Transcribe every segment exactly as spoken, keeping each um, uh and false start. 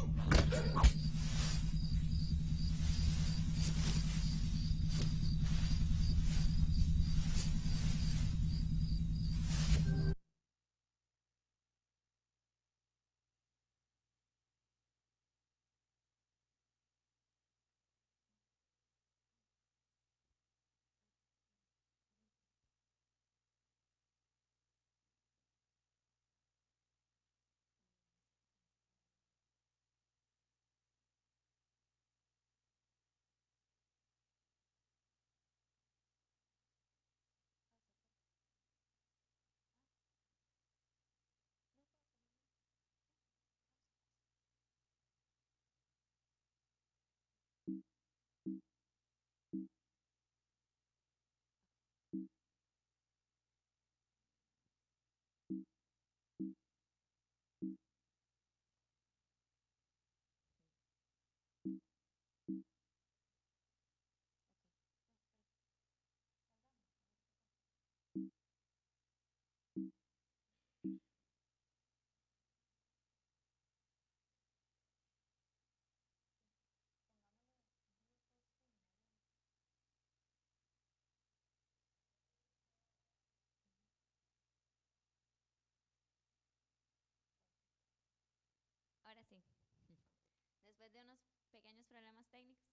Ahora sí, después de unos pequeños problemas técnicos.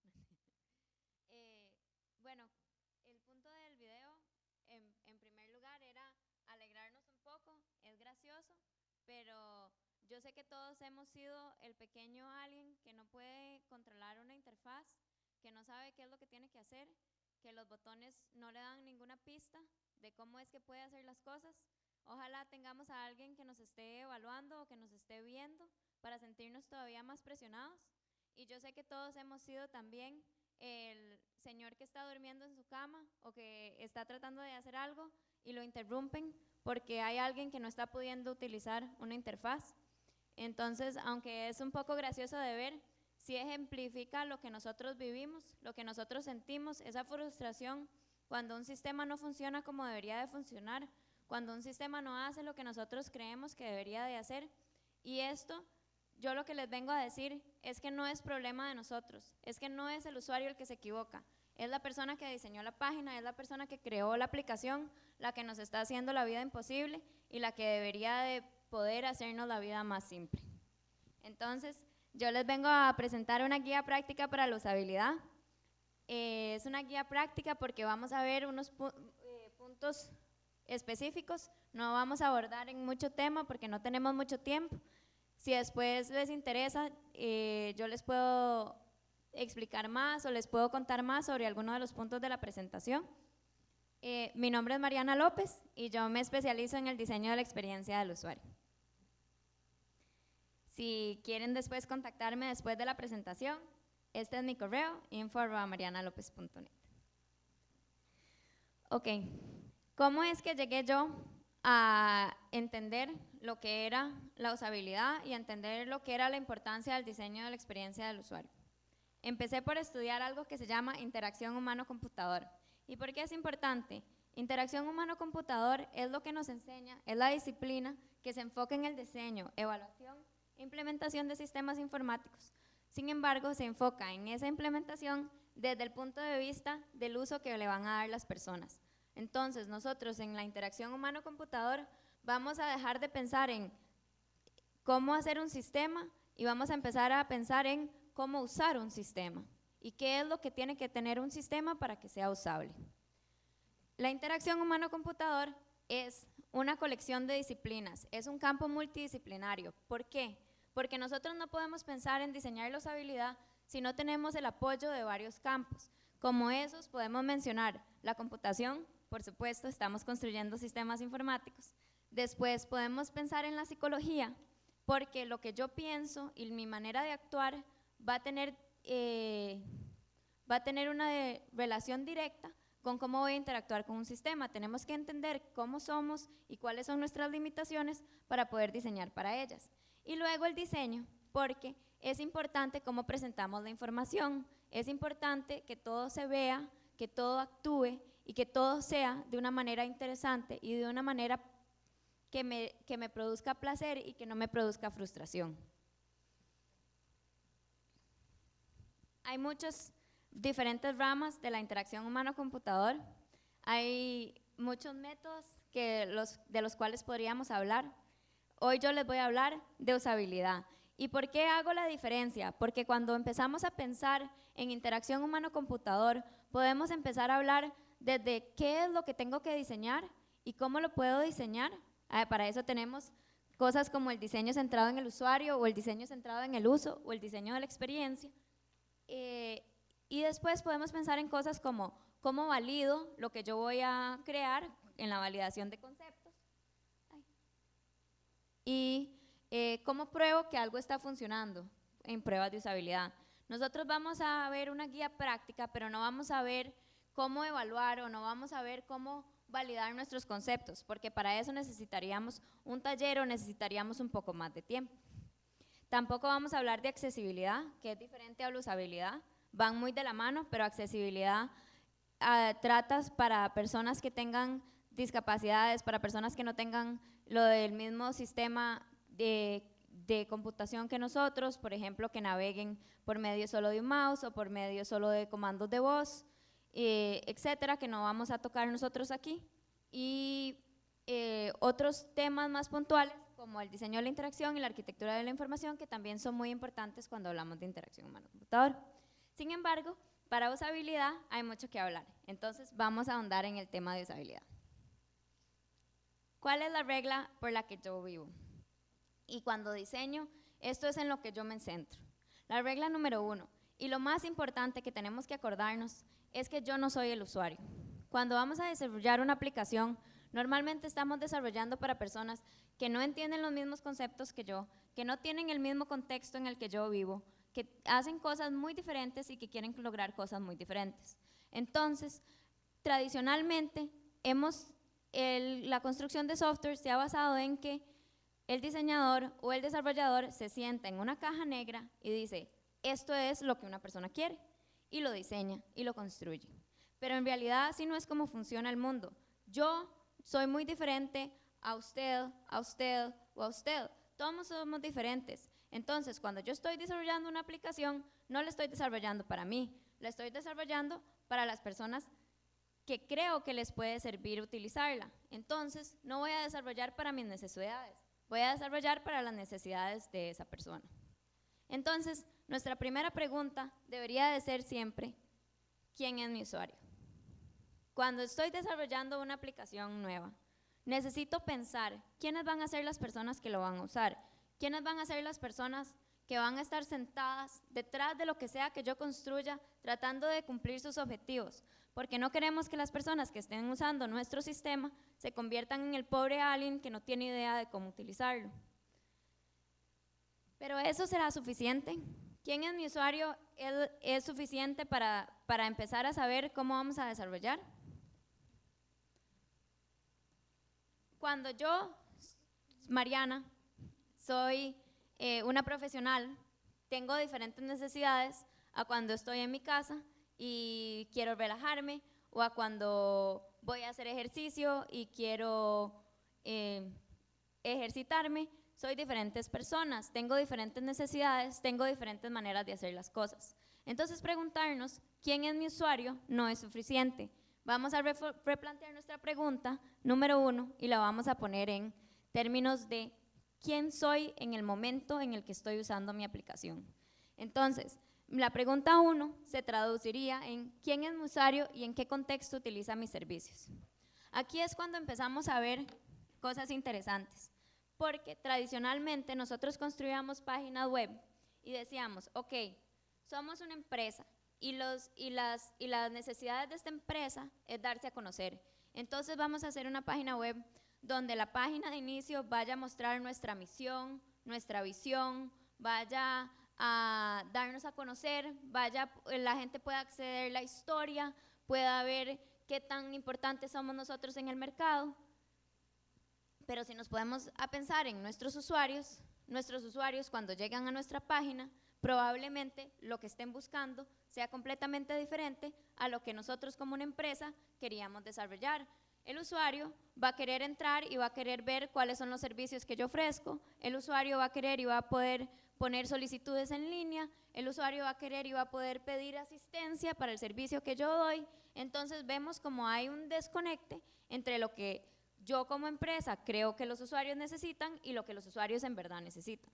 eh, bueno, el punto del video, en, en primer lugar, era alegrarnos un poco. Es gracioso, pero yo sé que todos hemos sido el pequeño alien que no puede controlar una interfaz, que no sabe qué es lo que tiene que hacer, que los botones no le dan ninguna pista de cómo es que puede hacer las cosas. Ojalá tengamos a alguien que nos esté evaluando o que nos esté viendo para sentirnos todavía más presionados. Y yo sé que todos hemos sido también el señor que está durmiendo en su cama o que está tratando de hacer algo y lo interrumpen porque hay alguien que no está pudiendo utilizar una interfaz. Entonces, aunque es un poco gracioso de ver, sí ejemplifica lo que nosotros vivimos, lo que nosotros sentimos, esa frustración cuando un sistema no funciona como debería de funcionar, cuando un sistema no hace lo que nosotros creemos que debería de hacer. Y esto, yo lo que les vengo a decir es que no es problema de nosotros, es que no es el usuario el que se equivoca, es la persona que diseñó la página, es la persona que creó la aplicación, la que nos está haciendo la vida imposible y la que debería de poder hacernos la vida más simple. Entonces, yo les vengo a presentar una guía práctica para la usabilidad. Eh, es una guía práctica porque vamos a ver unos pu eh, puntos específicos, no vamos a abordar en mucho tema porque no tenemos mucho tiempo. Si después les interesa, eh, yo les puedo explicar más o les puedo contar más sobre alguno de los puntos de la presentación. Eh, mi nombre es Mariana López y yo me especializo en el diseño de la experiencia del usuario. Si quieren después contactarme después de la presentación, este es mi correo, info arroba marianalopez punto net. Ok, ¿cómo es que llegué yo a entender lo que era la usabilidad y a entender lo que era la importancia del diseño de la experiencia del usuario? Empecé por estudiar algo que se llama interacción humano-computador. ¿Y por qué es importante? Interacción humano-computador es lo que nos enseña, es la disciplina que se enfoca en el diseño, evaluación e implementación de sistemas informáticos. Sin embargo, se enfoca en esa implementación desde el punto de vista del uso que le van a dar las personas. Entonces, nosotros en la interacción humano-computador vamos a dejar de pensar en cómo hacer un sistema y vamos a empezar a pensar en cómo usar un sistema y qué es lo que tiene que tener un sistema para que sea usable. La interacción humano-computador es una colección de disciplinas, es un campo multidisciplinario. ¿Por qué? Porque nosotros no podemos pensar en diseñar la usabilidad si no tenemos el apoyo de varios campos. Como esos podemos mencionar la computación, por supuesto, estamos construyendo sistemas informáticos. Después podemos pensar en la psicología, porque lo que yo pienso y mi manera de actuar va a tener, eh, va a tener una de, relación directa con cómo voy a interactuar con un sistema. Tenemos que entender cómo somos y cuáles son nuestras limitaciones para poder diseñar para ellas. Y luego el diseño, porque es importante cómo presentamos la información, es importante que todo se vea, que todo actúe y que todo sea de una manera interesante y de una manera que me, que me produzca placer y que no me produzca frustración. hay muchas diferentes ramas de la interacción humano-computador. Hay muchos métodos que los, de los cuales podríamos hablar. Hoy yo les voy a hablar de usabilidad. ¿Y por qué hago la diferencia? Porque cuando empezamos a pensar en interacción humano-computador, podemos empezar a hablar desde qué es lo que tengo que diseñar y cómo lo puedo diseñar. Ah, para eso tenemos cosas como el diseño centrado en el usuario, o el diseño centrado en el uso, o el diseño de la experiencia. Eh, y después podemos pensar en cosas como cómo valido lo que yo voy a crear en la validación de conceptos. Ay. Y eh, cómo pruebo que algo está funcionando en pruebas de usabilidad. Nosotros vamos a ver una guía práctica, pero no vamos a ver cómo evaluar o no vamos a ver cómo validar nuestros conceptos, porque para eso necesitaríamos un taller o necesitaríamos un poco más de tiempo. Tampoco vamos a hablar de accesibilidad, que es diferente a la usabilidad. Van muy de la mano, pero accesibilidad uh, tratas para personas que tengan discapacidades, para personas que no tengan lo del mismo sistema de, de computación que nosotros, por ejemplo, que naveguen por medio solo de un mouse o por medio solo de comandos de voz, eh, etcétera, que no vamos a tocar nosotros aquí. Y eh, otros temas más puntuales, como el diseño de la interacción y la arquitectura de la información, que también son muy importantes cuando hablamos de interacción humano-computador. Sin embargo, para usabilidad hay mucho que hablar, entonces vamos a ahondar en el tema de usabilidad. ¿Cuál es la regla por la que yo vivo? Y cuando diseño, esto es en lo que yo me centro. La regla número uno, y lo más importante que tenemos que acordarnos, es que yo no soy el usuario. Cuando vamos a desarrollar una aplicación, normalmente estamos desarrollando para personas que no entienden los mismos conceptos que yo, que no tienen el mismo contexto en el que yo vivo, que hacen cosas muy diferentes y que quieren lograr cosas muy diferentes. Entonces, tradicionalmente, hemos, el, la construcción de software se ha basado en que el diseñador o el desarrollador se sienta en una caja negra y dice, esto es lo que una persona quiere, y lo diseña y lo construye. Pero en realidad así no es como funciona el mundo. Yo soy muy diferente a usted, a usted o a usted. Todos somos diferentes. Entonces, cuando yo estoy desarrollando una aplicación, no la estoy desarrollando para mí, la estoy desarrollando para las personas que creo que les puede servir utilizarla. Entonces, no voy a desarrollar para mis necesidades, voy a desarrollar para las necesidades de esa persona. Entonces, nuestra primera pregunta debería de ser siempre, ¿quién es mi usuario? Cuando estoy desarrollando una aplicación nueva, necesito pensar quiénes van a ser las personas que lo van a usar, quiénes van a ser las personas que van a estar sentadas detrás de lo que sea que yo construya, tratando de cumplir sus objetivos, porque no queremos que las personas que estén usando nuestro sistema se conviertan en el pobre alien que no tiene idea de cómo utilizarlo. Pero ¿eso será suficiente? ¿Quién es mi usuario? ¿Es, es suficiente para, para empezar a saber cómo vamos a desarrollar? Cuando yo, Mariana, soy eh, una profesional, tengo diferentes necesidades a cuando estoy en mi casa y quiero relajarme, o a cuando voy a hacer ejercicio y quiero eh, ejercitarme. Soy diferentes personas, tengo diferentes necesidades, tengo diferentes maneras de hacer las cosas. Entonces, preguntarnos quién es mi usuario no es suficiente. Vamos a replantear nuestra pregunta número uno y la vamos a poner en términos de quién soy en el momento en el que estoy usando mi aplicación. Entonces, la pregunta uno se traduciría en quién es mi usuario y en qué contexto utiliza mis servicios. Aquí es cuando empezamos a ver cosas interesantes, porque tradicionalmente nosotros construíamos páginas web y decíamos, ok, somos una empresa y, los, y, las, y las necesidades de esta empresa es darse a conocer. Entonces vamos a hacer una página web donde la página de inicio vaya a mostrar nuestra misión, nuestra visión, vaya a darnos a conocer, vaya, la gente pueda acceder a la historia, pueda ver qué tan importantes somos nosotros en el mercado. Pero si nos podemos a pensar en nuestros usuarios, nuestros usuarios cuando llegan a nuestra página, probablemente lo que estén buscando sea completamente diferente a lo que nosotros como una empresa queríamos desarrollar. El usuario va a querer entrar y va a querer ver cuáles son los servicios que yo ofrezco, el usuario va a querer y va a poder poner solicitudes en línea, el usuario va a querer y va a poder pedir asistencia para el servicio que yo doy. Entonces vemos como hay un desconecte entre lo que yo como empresa creo que los usuarios necesitan y lo que los usuarios en verdad necesitan.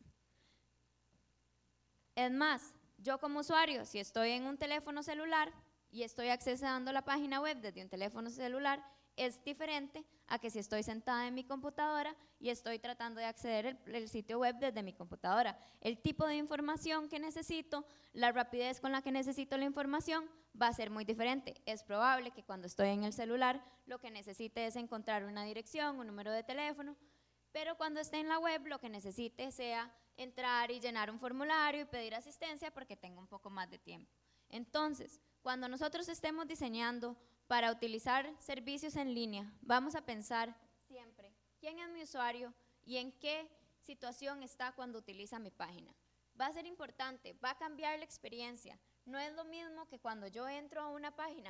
Es más, yo como usuario, si estoy en un teléfono celular y estoy accesando la página web desde un teléfono celular, es diferente a que si estoy sentada en mi computadora y estoy tratando de acceder al el sitio web desde mi computadora. El tipo de información que necesito, la rapidez con la que necesito la información va a ser muy diferente. Es probable que cuando estoy en el celular lo que necesite es encontrar una dirección, un número de teléfono, pero cuando esté en la web lo que necesite sea entrar y llenar un formulario y pedir asistencia porque tengo un poco más de tiempo. Entonces, cuando nosotros estemos diseñando para utilizar servicios en línea, vamos a pensar siempre quién es mi usuario y en qué situación está cuando utiliza mi página. Va a ser importante, va a cambiar la experiencia. No es lo mismo que cuando yo entro a una página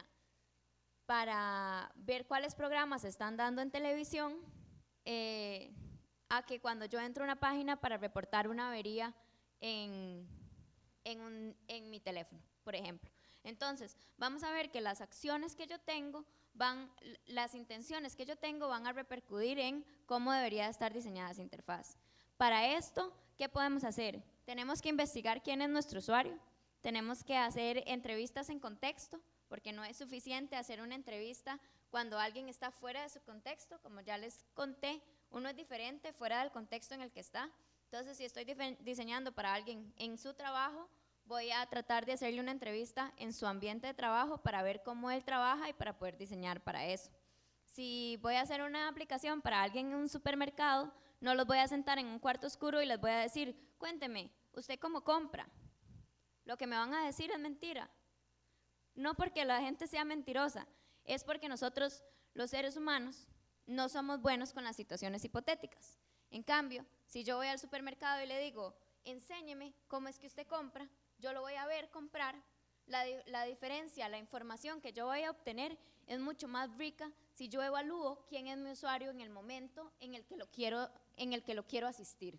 para ver cuáles programas se están dando en televisión, eh, a que cuando yo entro a una página para reportar una avería en, en, un, en mi teléfono, por ejemplo. Entonces, vamos a ver que las acciones que yo tengo, van, las intenciones que yo tengo van a repercutir en cómo debería estar diseñada esa interfaz. Para esto, ¿qué podemos hacer? Tenemos que investigar quién es nuestro usuario, tenemos que hacer entrevistas en contexto, porque no es suficiente hacer una entrevista cuando alguien está fuera de su contexto, como ya les conté, uno es diferente fuera del contexto en el que está. Entonces, si estoy diseñando para alguien en su trabajo, voy a tratar de hacerle una entrevista en su ambiente de trabajo para ver cómo él trabaja y para poder diseñar para eso. Si voy a hacer una aplicación para alguien en un supermercado, no los voy a sentar en un cuarto oscuro y les voy a decir, cuénteme, ¿usted cómo compra? Lo que me van a decir es mentira. No porque la gente sea mentirosa, es porque nosotros, los seres humanos, no somos buenos con las situaciones hipotéticas. En cambio, si yo voy al supermercado y le digo, enséñeme cómo es que usted compra, yo lo voy a ver comprar, la, la diferencia, la información que yo voy a obtener es mucho más rica si yo evalúo quién es mi usuario en el momento en el que lo quiero, en el que lo quiero asistir.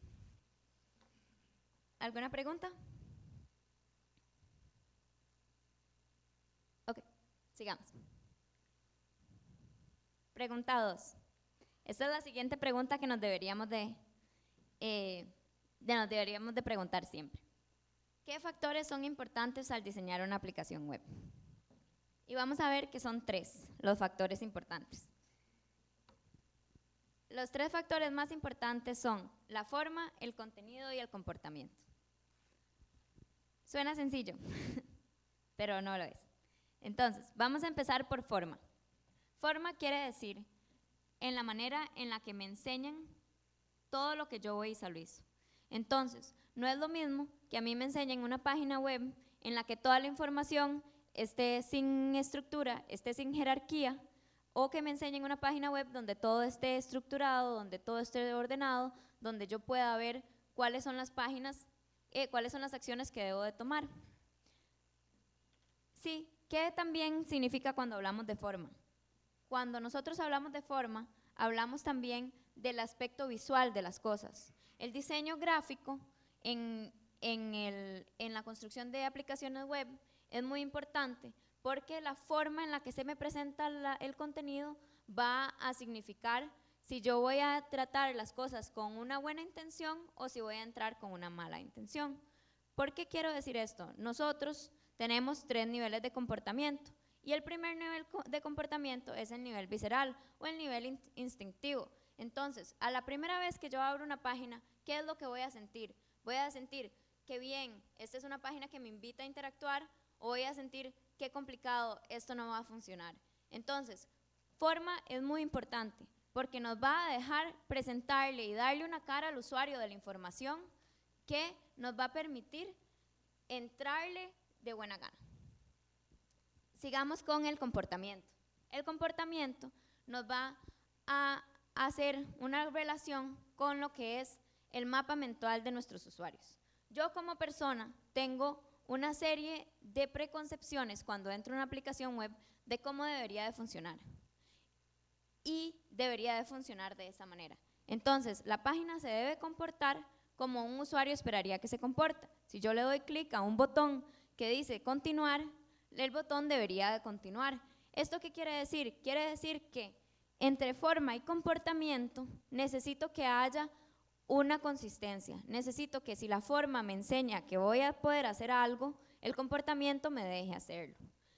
¿Alguna pregunta? Ok, sigamos. Pregunta dos. Esta es la siguiente pregunta que nos deberíamos de, eh, de, nos deberíamos de preguntar siempre. ¿Qué factores son importantes al diseñar una aplicación web? Y vamos a ver que son tres los factores importantes. Los tres factores más importantes son la forma, el contenido y el comportamiento. Suena sencillo, pero no lo es. Entonces, vamos a empezar por forma. Forma quiere decir en la manera en la que me enseñan todo lo que yo voy y visualizo. Entonces, no es lo mismo que a mí me enseñen una página web en la que toda la información esté sin estructura, esté sin jerarquía, o que me enseñen una página web donde todo esté estructurado, donde todo esté ordenado, donde yo pueda ver cuáles son las páginas, eh, cuáles son las acciones que debo de tomar. Sí, ¿qué también significa cuando hablamos de forma? Cuando nosotros hablamos de forma, hablamos también del aspecto visual de las cosas. El diseño gráfico en, en, el, en la construcción de aplicaciones web es muy importante porque la forma en la que se me presenta la, el contenido va a significar si yo voy a tratar las cosas con una buena intención o si voy a entrar con una mala intención. ¿Por qué quiero decir esto? Nosotros tenemos tres niveles de comportamiento y el primer nivel de comportamiento es el nivel visceral o el nivel in instintivo. Entonces, a la primera vez que yo abro una página, ¿qué es lo que voy a sentir? Voy a sentir que bien, esta es una página que me invita a interactuar, o voy a sentir qué complicado, esto no va a funcionar. Entonces, forma es muy importante porque nos va a dejar presentarle y darle una cara al usuario de la información que nos va a permitir entrarle de buena gana. Sigamos con el comportamiento. El comportamiento nos va a hacer una relación con lo que es el mapa mental de nuestros usuarios. Yo como persona tengo una serie de preconcepciones cuando entro a una aplicación web de cómo debería de funcionar y debería de funcionar de esa manera. Entonces, la página se debe comportar como un usuario esperaría que se comporta. Si yo le doy clic a un botón que dice continuar, el botón debería de continuar. ¿Esto qué quiere decir? Quiere decir que entre forma y comportamiento necesito que haya una consistencia. Necesito que si la forma me enseña que voy a poder hacer algo, el comportamiento me deje hacerlo.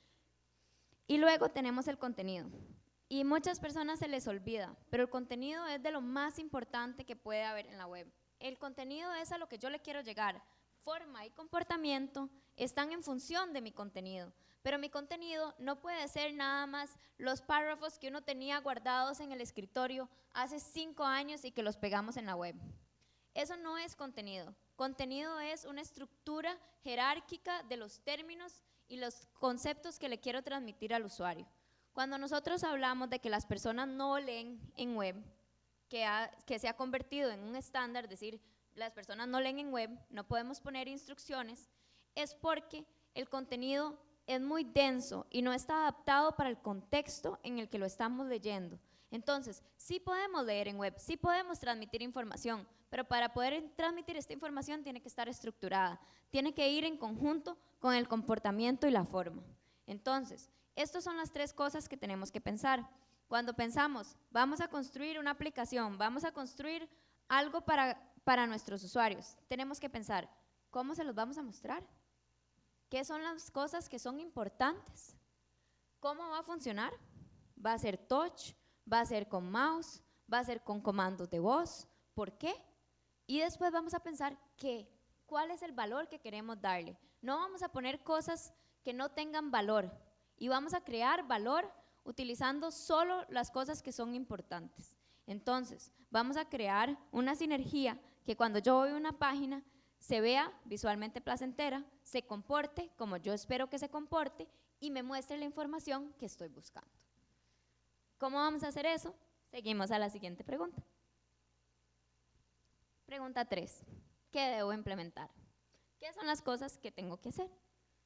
Y luego tenemos el contenido. Y muchas personas se les olvida, pero el contenido es de lo más importante que puede haber en la web. El contenido es a lo que yo le quiero llegar. Forma y comportamiento están en función de mi contenido, pero mi contenido no puede ser nada más los párrafos que uno tenía guardados en el escritorio hace cinco años y que los pegamos en la web. Eso no es contenido. Contenido es una estructura jerárquica de los términos y los conceptos que le quiero transmitir al usuario. Cuando nosotros hablamos de que las personas no leen en web, que, ha, que se ha convertido en un estándar, decir, las personas no leen en web, no podemos poner instrucciones, es porque el contenido es muy denso y no está adaptado para el contexto en el que lo estamos leyendo. Entonces, sí podemos leer en web, sí podemos transmitir información, pero para poder transmitir esta información tiene que estar estructurada, tiene que ir en conjunto con el comportamiento y la forma. Entonces, estas son las tres cosas que tenemos que pensar. Cuando pensamos, vamos a construir una aplicación, vamos a construir algo para, para nuestros usuarios, tenemos que pensar, ¿cómo se los vamos a mostrar? ¿Qué son las cosas que son importantes? ¿Cómo va a funcionar? ¿Va a ser touch? ¿Va a ser con mouse? ¿Va a ser con comandos de voz? ¿Por qué? Y después vamos a pensar qué, cuál es el valor que queremos darle. No vamos a poner cosas que no tengan valor y vamos a crear valor utilizando solo las cosas que son importantes. Entonces, vamos a crear una sinergia que cuando yo voy a una página se vea visualmente placentera, se comporte como yo espero que se comporte y me muestre la información que estoy buscando. ¿Cómo vamos a hacer eso? Seguimos a la siguiente pregunta. Pregunta tres. ¿Qué debo implementar? ¿Qué son las cosas que tengo que hacer?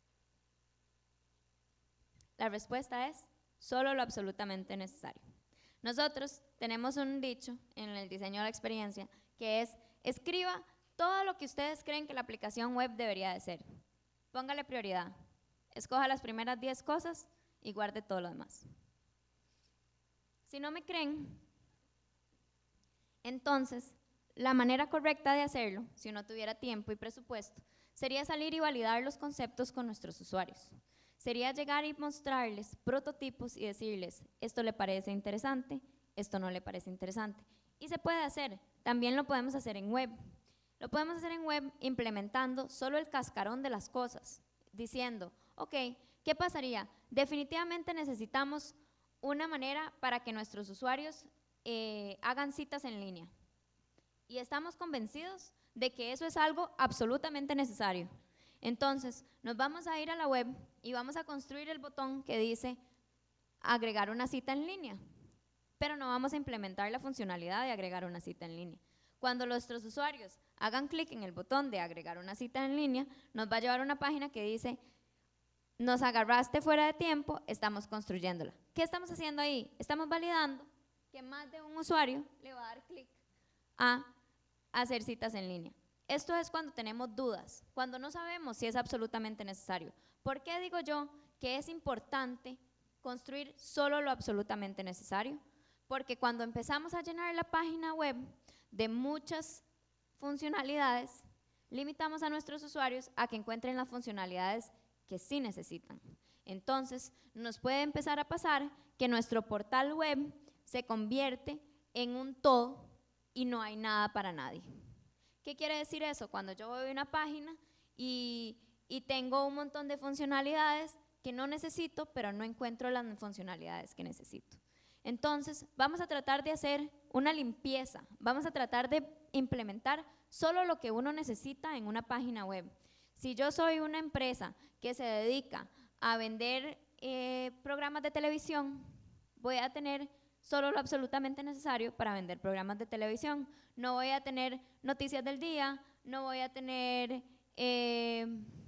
La respuesta es solo lo absolutamente necesario. Nosotros tenemos un dicho en el diseño de la experiencia que es: escriba todo lo que ustedes creen que la aplicación web debería de ser. Póngale prioridad. Escoja las primeras diez cosas y guarde todo lo demás. Si no me creen, entonces la manera correcta de hacerlo, si uno tuviera tiempo y presupuesto, sería salir y validar los conceptos con nuestros usuarios. Sería llegar y mostrarles prototipos y decirles, esto le parece interesante, esto no le parece interesante. Y se puede hacer, también lo podemos hacer en web. Lo podemos hacer en web implementando solo el cascarón de las cosas, diciendo, ok, ¿qué pasaría? Definitivamente necesitamos una manera para que nuestros usuarios eh, hagan citas en línea. Y estamos convencidos de que eso es algo absolutamente necesario. Entonces, nos vamos a ir a la web y vamos a construir el botón que dice agregar una cita en línea, pero no vamos a implementar la funcionalidad de agregar una cita en línea. Cuando nuestros usuarios hagan clic en el botón de agregar una cita en línea, nos va a llevar a una página que dice, nos agarraste fuera de tiempo, estamos construyéndola. ¿Qué estamos haciendo ahí? Estamos validando que más de un usuario le va a dar clic a hacer citas en línea. Esto es cuando tenemos dudas, cuando no sabemos si es absolutamente necesario. ¿Por qué digo yo que es importante construir solo lo absolutamente necesario? Porque cuando empezamos a llenar la página web de muchas funcionalidades, limitamos a nuestros usuarios a que encuentren las funcionalidades que sí necesitan. Entonces, nos puede empezar a pasar que nuestro portal web se convierte en un todo y no hay nada para nadie. ¿Qué quiere decir eso? Cuando yo voy a una página y, y tengo un montón de funcionalidades que no necesito, pero no encuentro las funcionalidades que necesito. Entonces, vamos a tratar de hacer una limpieza, vamos a tratar de implementar solo lo que uno necesita en una página web. Si yo soy una empresa que se dedica a vender eh, programas de televisión, voy a tener solo lo absolutamente necesario para vender programas de televisión. No voy a tener noticias del día, no voy a tener eh,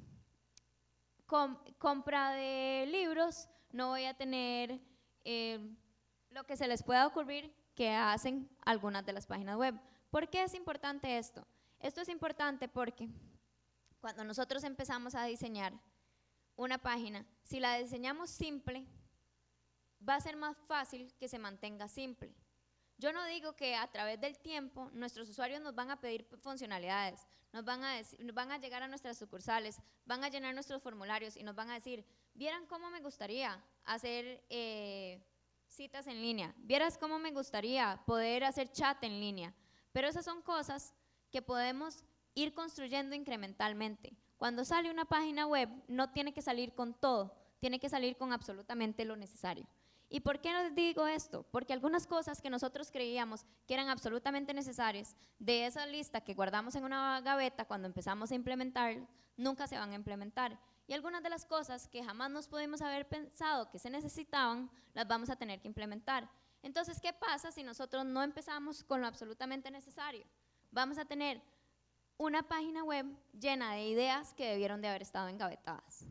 com compra de libros, no voy a tener eh, lo que se les pueda ocurrir que hacen algunas de las páginas web. ¿Por qué es importante esto? Esto es importante porque cuando nosotros empezamos a diseñar una página, si la diseñamos simple, va a ser más fácil que se mantenga simple. Yo no digo que a través del tiempo nuestros usuarios nos van a pedir funcionalidades, nos van a, decir, nos van a llegar a nuestras sucursales, van a llenar nuestros formularios y nos van a decir, vieran cómo me gustaría hacer eh, citas en línea, vieras cómo me gustaría poder hacer chat en línea, pero esas son cosas que podemos ir construyendo incrementalmente. Cuando sale una página web no tiene que salir con todo, tiene que salir con absolutamente lo necesario. ¿Y por qué les digo esto? Porque algunas cosas que nosotros creíamos que eran absolutamente necesarias de esa lista que guardamos en una gaveta cuando empezamos a implementar, nunca se van a implementar. Y algunas de las cosas que jamás nos pudimos haber pensado que se necesitaban, las vamos a tener que implementar. Entonces, ¿qué pasa si nosotros no empezamos con lo absolutamente necesario? Vamos a tener una página web llena de ideas que debieron de haber estado engavetadas.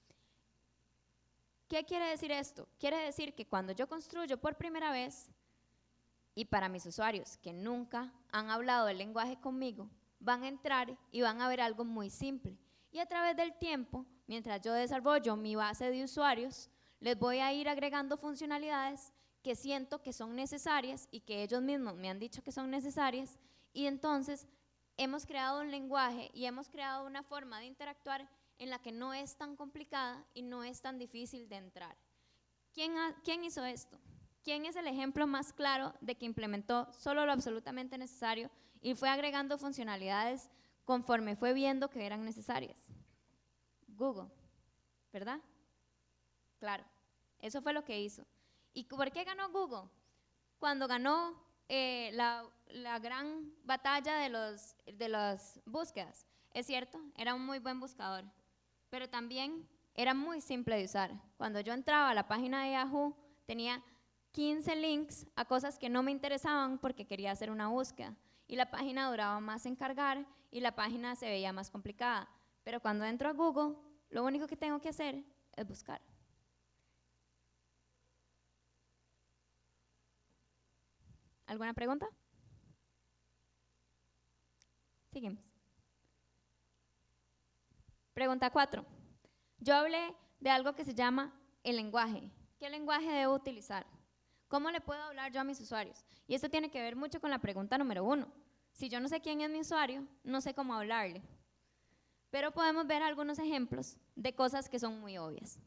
¿Qué quiere decir esto? Quiere decir que cuando yo construyo por primera vez, y para mis usuarios que nunca han hablado el lenguaje conmigo, van a entrar y van a ver algo muy simple. Y a través del tiempo, mientras yo desarrollo mi base de usuarios, les voy a ir agregando funcionalidades que siento que son necesarias y que ellos mismos me han dicho que son necesarias, y entonces hemos creado un lenguaje y hemos creado una forma de interactuar en la que no es tan complicada y no es tan difícil de entrar. ¿Quién, ha, ¿Quién hizo esto? ¿Quién es el ejemplo más claro de que implementó solo lo absolutamente necesario y fue agregando funcionalidades conforme fue viendo que eran necesarias? Google, ¿verdad? Claro, eso fue lo que hizo. ¿Y por qué ganó Google? Cuando ganó eh, la, la gran batalla de, los, de las búsquedas, es cierto, era un muy buen buscador, pero también era muy simple de usar. Cuando yo entraba a la página de Yahoo, tenía quince links a cosas que no me interesaban porque quería hacer una búsqueda, y la página duraba más en cargar y la página se veía más complicada. Pero cuando entro a Google, lo único que tengo que hacer es buscar. ¿Alguna pregunta? Seguimos. Pregunta cuatro. Yo hablé de algo que se llama el lenguaje. ¿Qué lenguaje debo utilizar? ¿Cómo le puedo hablar yo a mis usuarios? Y esto tiene que ver mucho con la pregunta número uno. Si yo no sé quién es mi usuario, no sé cómo hablarle. Pero podemos ver algunos ejemplos de cosas que son muy obvias.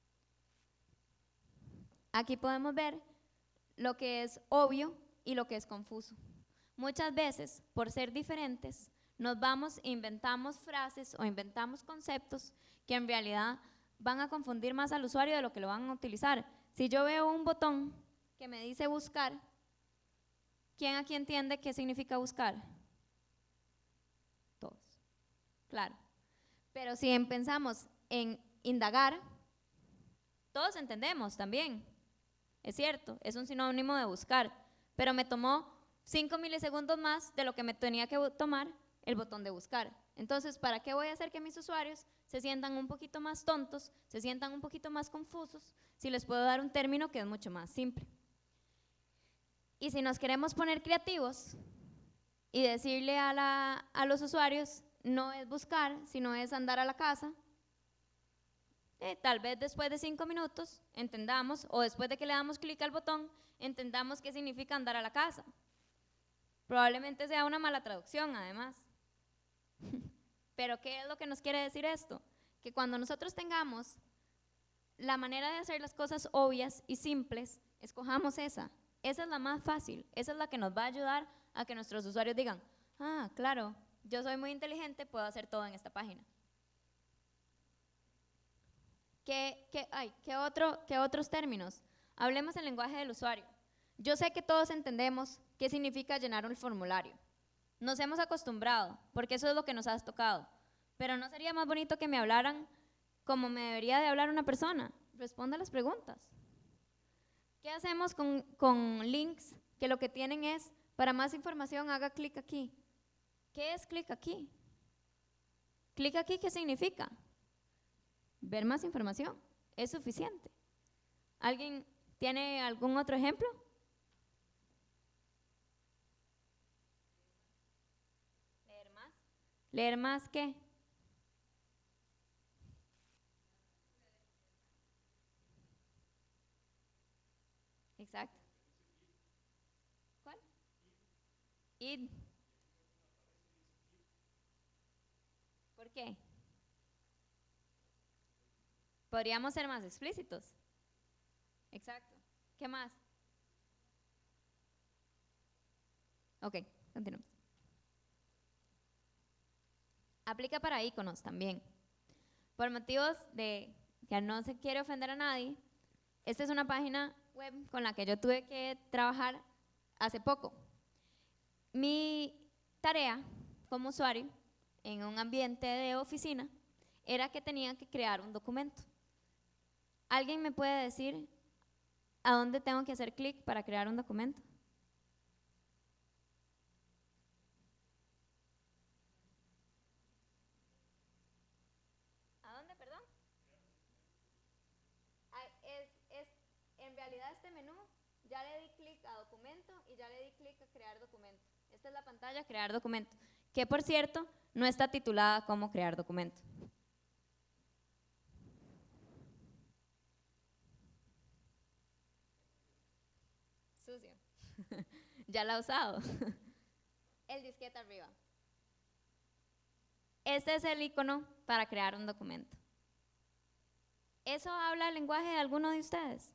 Aquí podemos ver lo que es obvio y lo que es confuso. Muchas veces, por ser diferentes, nos vamos e inventamos frases o inventamos conceptos que en realidad van a confundir más al usuario de lo que lo van a utilizar. Si yo veo un botón que me dice buscar, ¿quién aquí entiende qué significa buscar? Todos. Claro. Pero si pensamos en indagar, todos entendemos también. Es cierto, es un sinónimo de buscar, pero me tomó cinco milisegundos más de lo que me tenía que tomar el botón de buscar. Entonces, ¿para qué voy a hacer que mis usuarios se sientan un poquito más tontos, se sientan un poquito más confusos, si les puedo dar un término que es mucho más simple? Y si nos queremos poner creativos y decirle a, la, a los usuarios, no es buscar, sino es andar a la casa, eh, tal vez después de cinco minutos entendamos, o después de que le damos clic al botón, entendamos qué significa andar a la casa. Probablemente sea una mala traducción, además. Pero ¿qué es lo que nos quiere decir esto? Que cuando nosotros tengamos la manera de hacer las cosas obvias y simples, escojamos esa. Esa es la más fácil, esa es la que nos va a ayudar a que nuestros usuarios digan, ah, claro, yo soy muy inteligente, puedo hacer todo en esta página. ¿Qué, qué, ay, ¿qué, otro, ¿Qué otros términos? Hablemos el lenguaje del usuario. Yo sé que todos entendemos qué significa llenar un formulario. Nos hemos acostumbrado, porque eso es lo que nos ha tocado. Pero ¿no sería más bonito que me hablaran como me debería de hablar una persona? Responda las preguntas. ¿Qué hacemos con, con links que lo que tienen es, para más información haga clic aquí? ¿Qué es clic aquí? Clic aquí, ¿qué significa? Ver más información. Es suficiente. ¿Alguien tiene algún otro ejemplo? Leer más. Leer más que. Exacto. ¿Cuál? Id. ¿Por qué? Podríamos ser más explícitos. Exacto. ¿Qué más? Ok, continuamos. Aplica para iconos también. Por motivos de que no se quiere ofender a nadie, esta es una página web con la que yo tuve que trabajar hace poco. Mi tarea como usuario en un ambiente de oficina era que tenía que crear un documento. ¿Alguien me puede decir a dónde tengo que hacer clic para crear un documento? ¿A dónde, perdón? Ah, es, es, en realidad este menú ya le di clic a documento y ya le di clic a crear documento. Esta es la pantalla crear documento, que por cierto no está titulada como crear documento. Sucio. Ya la he usado. El disquete arriba. Este es el icono para crear un documento. ¿Eso habla el lenguaje de alguno de ustedes?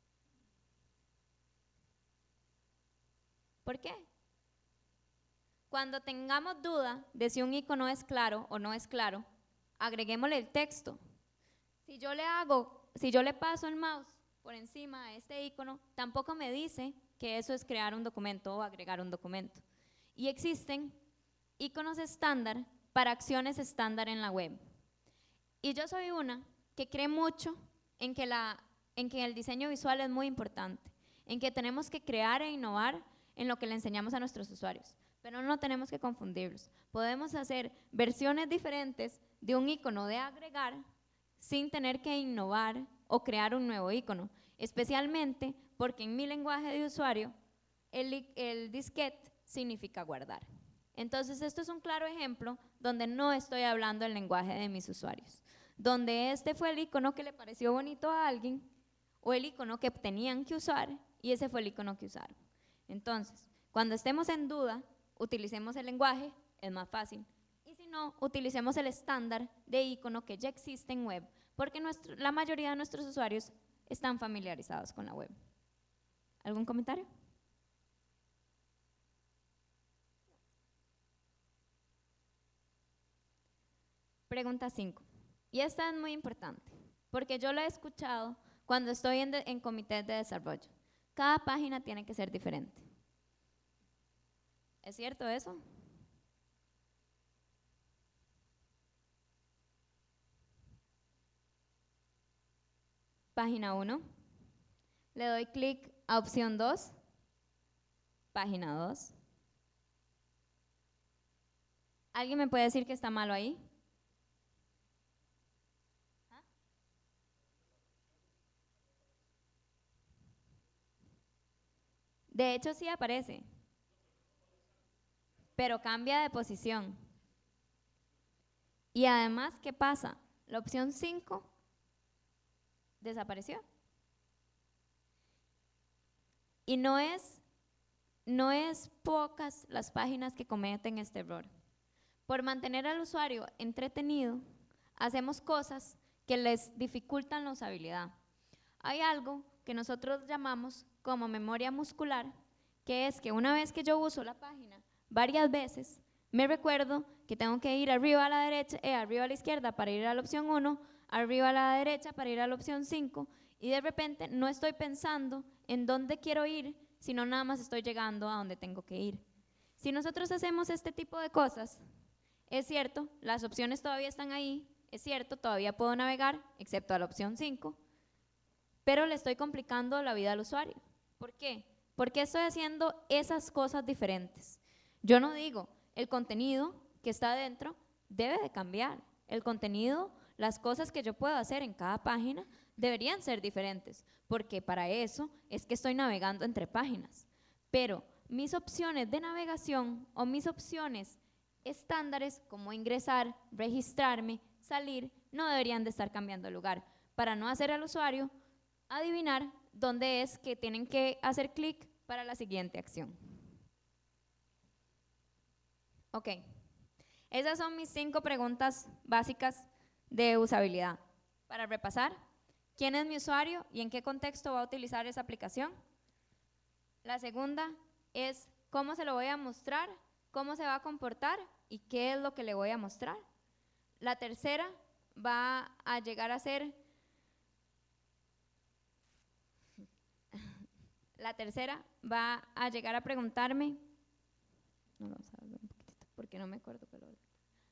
¿Por qué? Cuando tengamos duda de si un icono es claro o no es claro, agreguémosle el texto. Si yo le hago, si yo le paso el mouse por encima de este icono, tampoco me dice que eso es crear un documento o agregar un documento. Y existen iconos estándar para acciones estándar en la web. Y yo soy una que cree mucho en que, la, en que el diseño visual es muy importante, en que tenemos que crear e innovar en lo que le enseñamos a nuestros usuarios, pero no tenemos que confundirlos. Podemos hacer versiones diferentes de un icono de agregar sin tener que innovar o crear un nuevo icono, especialmente porque en mi lenguaje de usuario el, el disquete significa guardar. Entonces esto es un claro ejemplo donde no estoy hablando el lenguaje de mis usuarios, donde este fue el icono que le pareció bonito a alguien o el icono que tenían que usar y ese fue el icono que usaron. Entonces, cuando estemos en duda, utilicemos el lenguaje, es más fácil. Y si no, utilicemos el estándar de icono que ya existe en web, porque nuestro, la mayoría de nuestros usuarios están familiarizados con la web. ¿Algún comentario? Pregunta cinco. Y esta es muy importante, porque yo la he escuchado cuando estoy en, de, en comités de desarrollo. Cada página tiene que ser diferente. ¿Es cierto eso? Página uno. Le doy clic a opción dos. Página dos. ¿Alguien me puede decir que está malo ahí? ¿Ah? De hecho, sí aparece, pero cambia de posición. Y además, ¿qué pasa? La opción cinco desapareció. Y no es, no es pocas las páginas que cometen este error. Por mantener al usuario entretenido, hacemos cosas que les dificultan la usabilidad. Hay algo que nosotros llamamos como memoria muscular, que es que una vez que yo uso la página varias veces, me recuerdo que tengo que ir arriba a la derecha, eh, arriba a la izquierda para ir a la opción uno, arriba a la derecha para ir a la opción cinco, y de repente no estoy pensando en dónde quiero ir, sino nada más estoy llegando a donde tengo que ir. Si nosotros hacemos este tipo de cosas, es cierto, las opciones todavía están ahí, es cierto, todavía puedo navegar, excepto a la opción cinco, pero le estoy complicando la vida al usuario. ¿Por qué? Porque estoy haciendo esas cosas diferentes. Yo no digo, el contenido que está adentro debe de cambiar. El contenido, las cosas que yo puedo hacer en cada página deberían ser diferentes, porque para eso es que estoy navegando entre páginas. Pero mis opciones de navegación o mis opciones estándares como ingresar, registrarme, salir, no deberían de estar cambiando de lugar, para no hacer al usuario adivinar dónde es que tienen que hacer clic para la siguiente acción. Ok, esas son mis cinco preguntas básicas de usabilidad. Para repasar, ¿quién es mi usuario y en qué contexto va a utilizar esa aplicación? La segunda es cómo se lo voy a mostrar, cómo se va a comportar y qué es lo que le voy a mostrar. La tercera va a llegar a ser, la tercera va a llegar a preguntarme, no lo vamos a ver un poquitito porque no me acuerdo qué lo voy a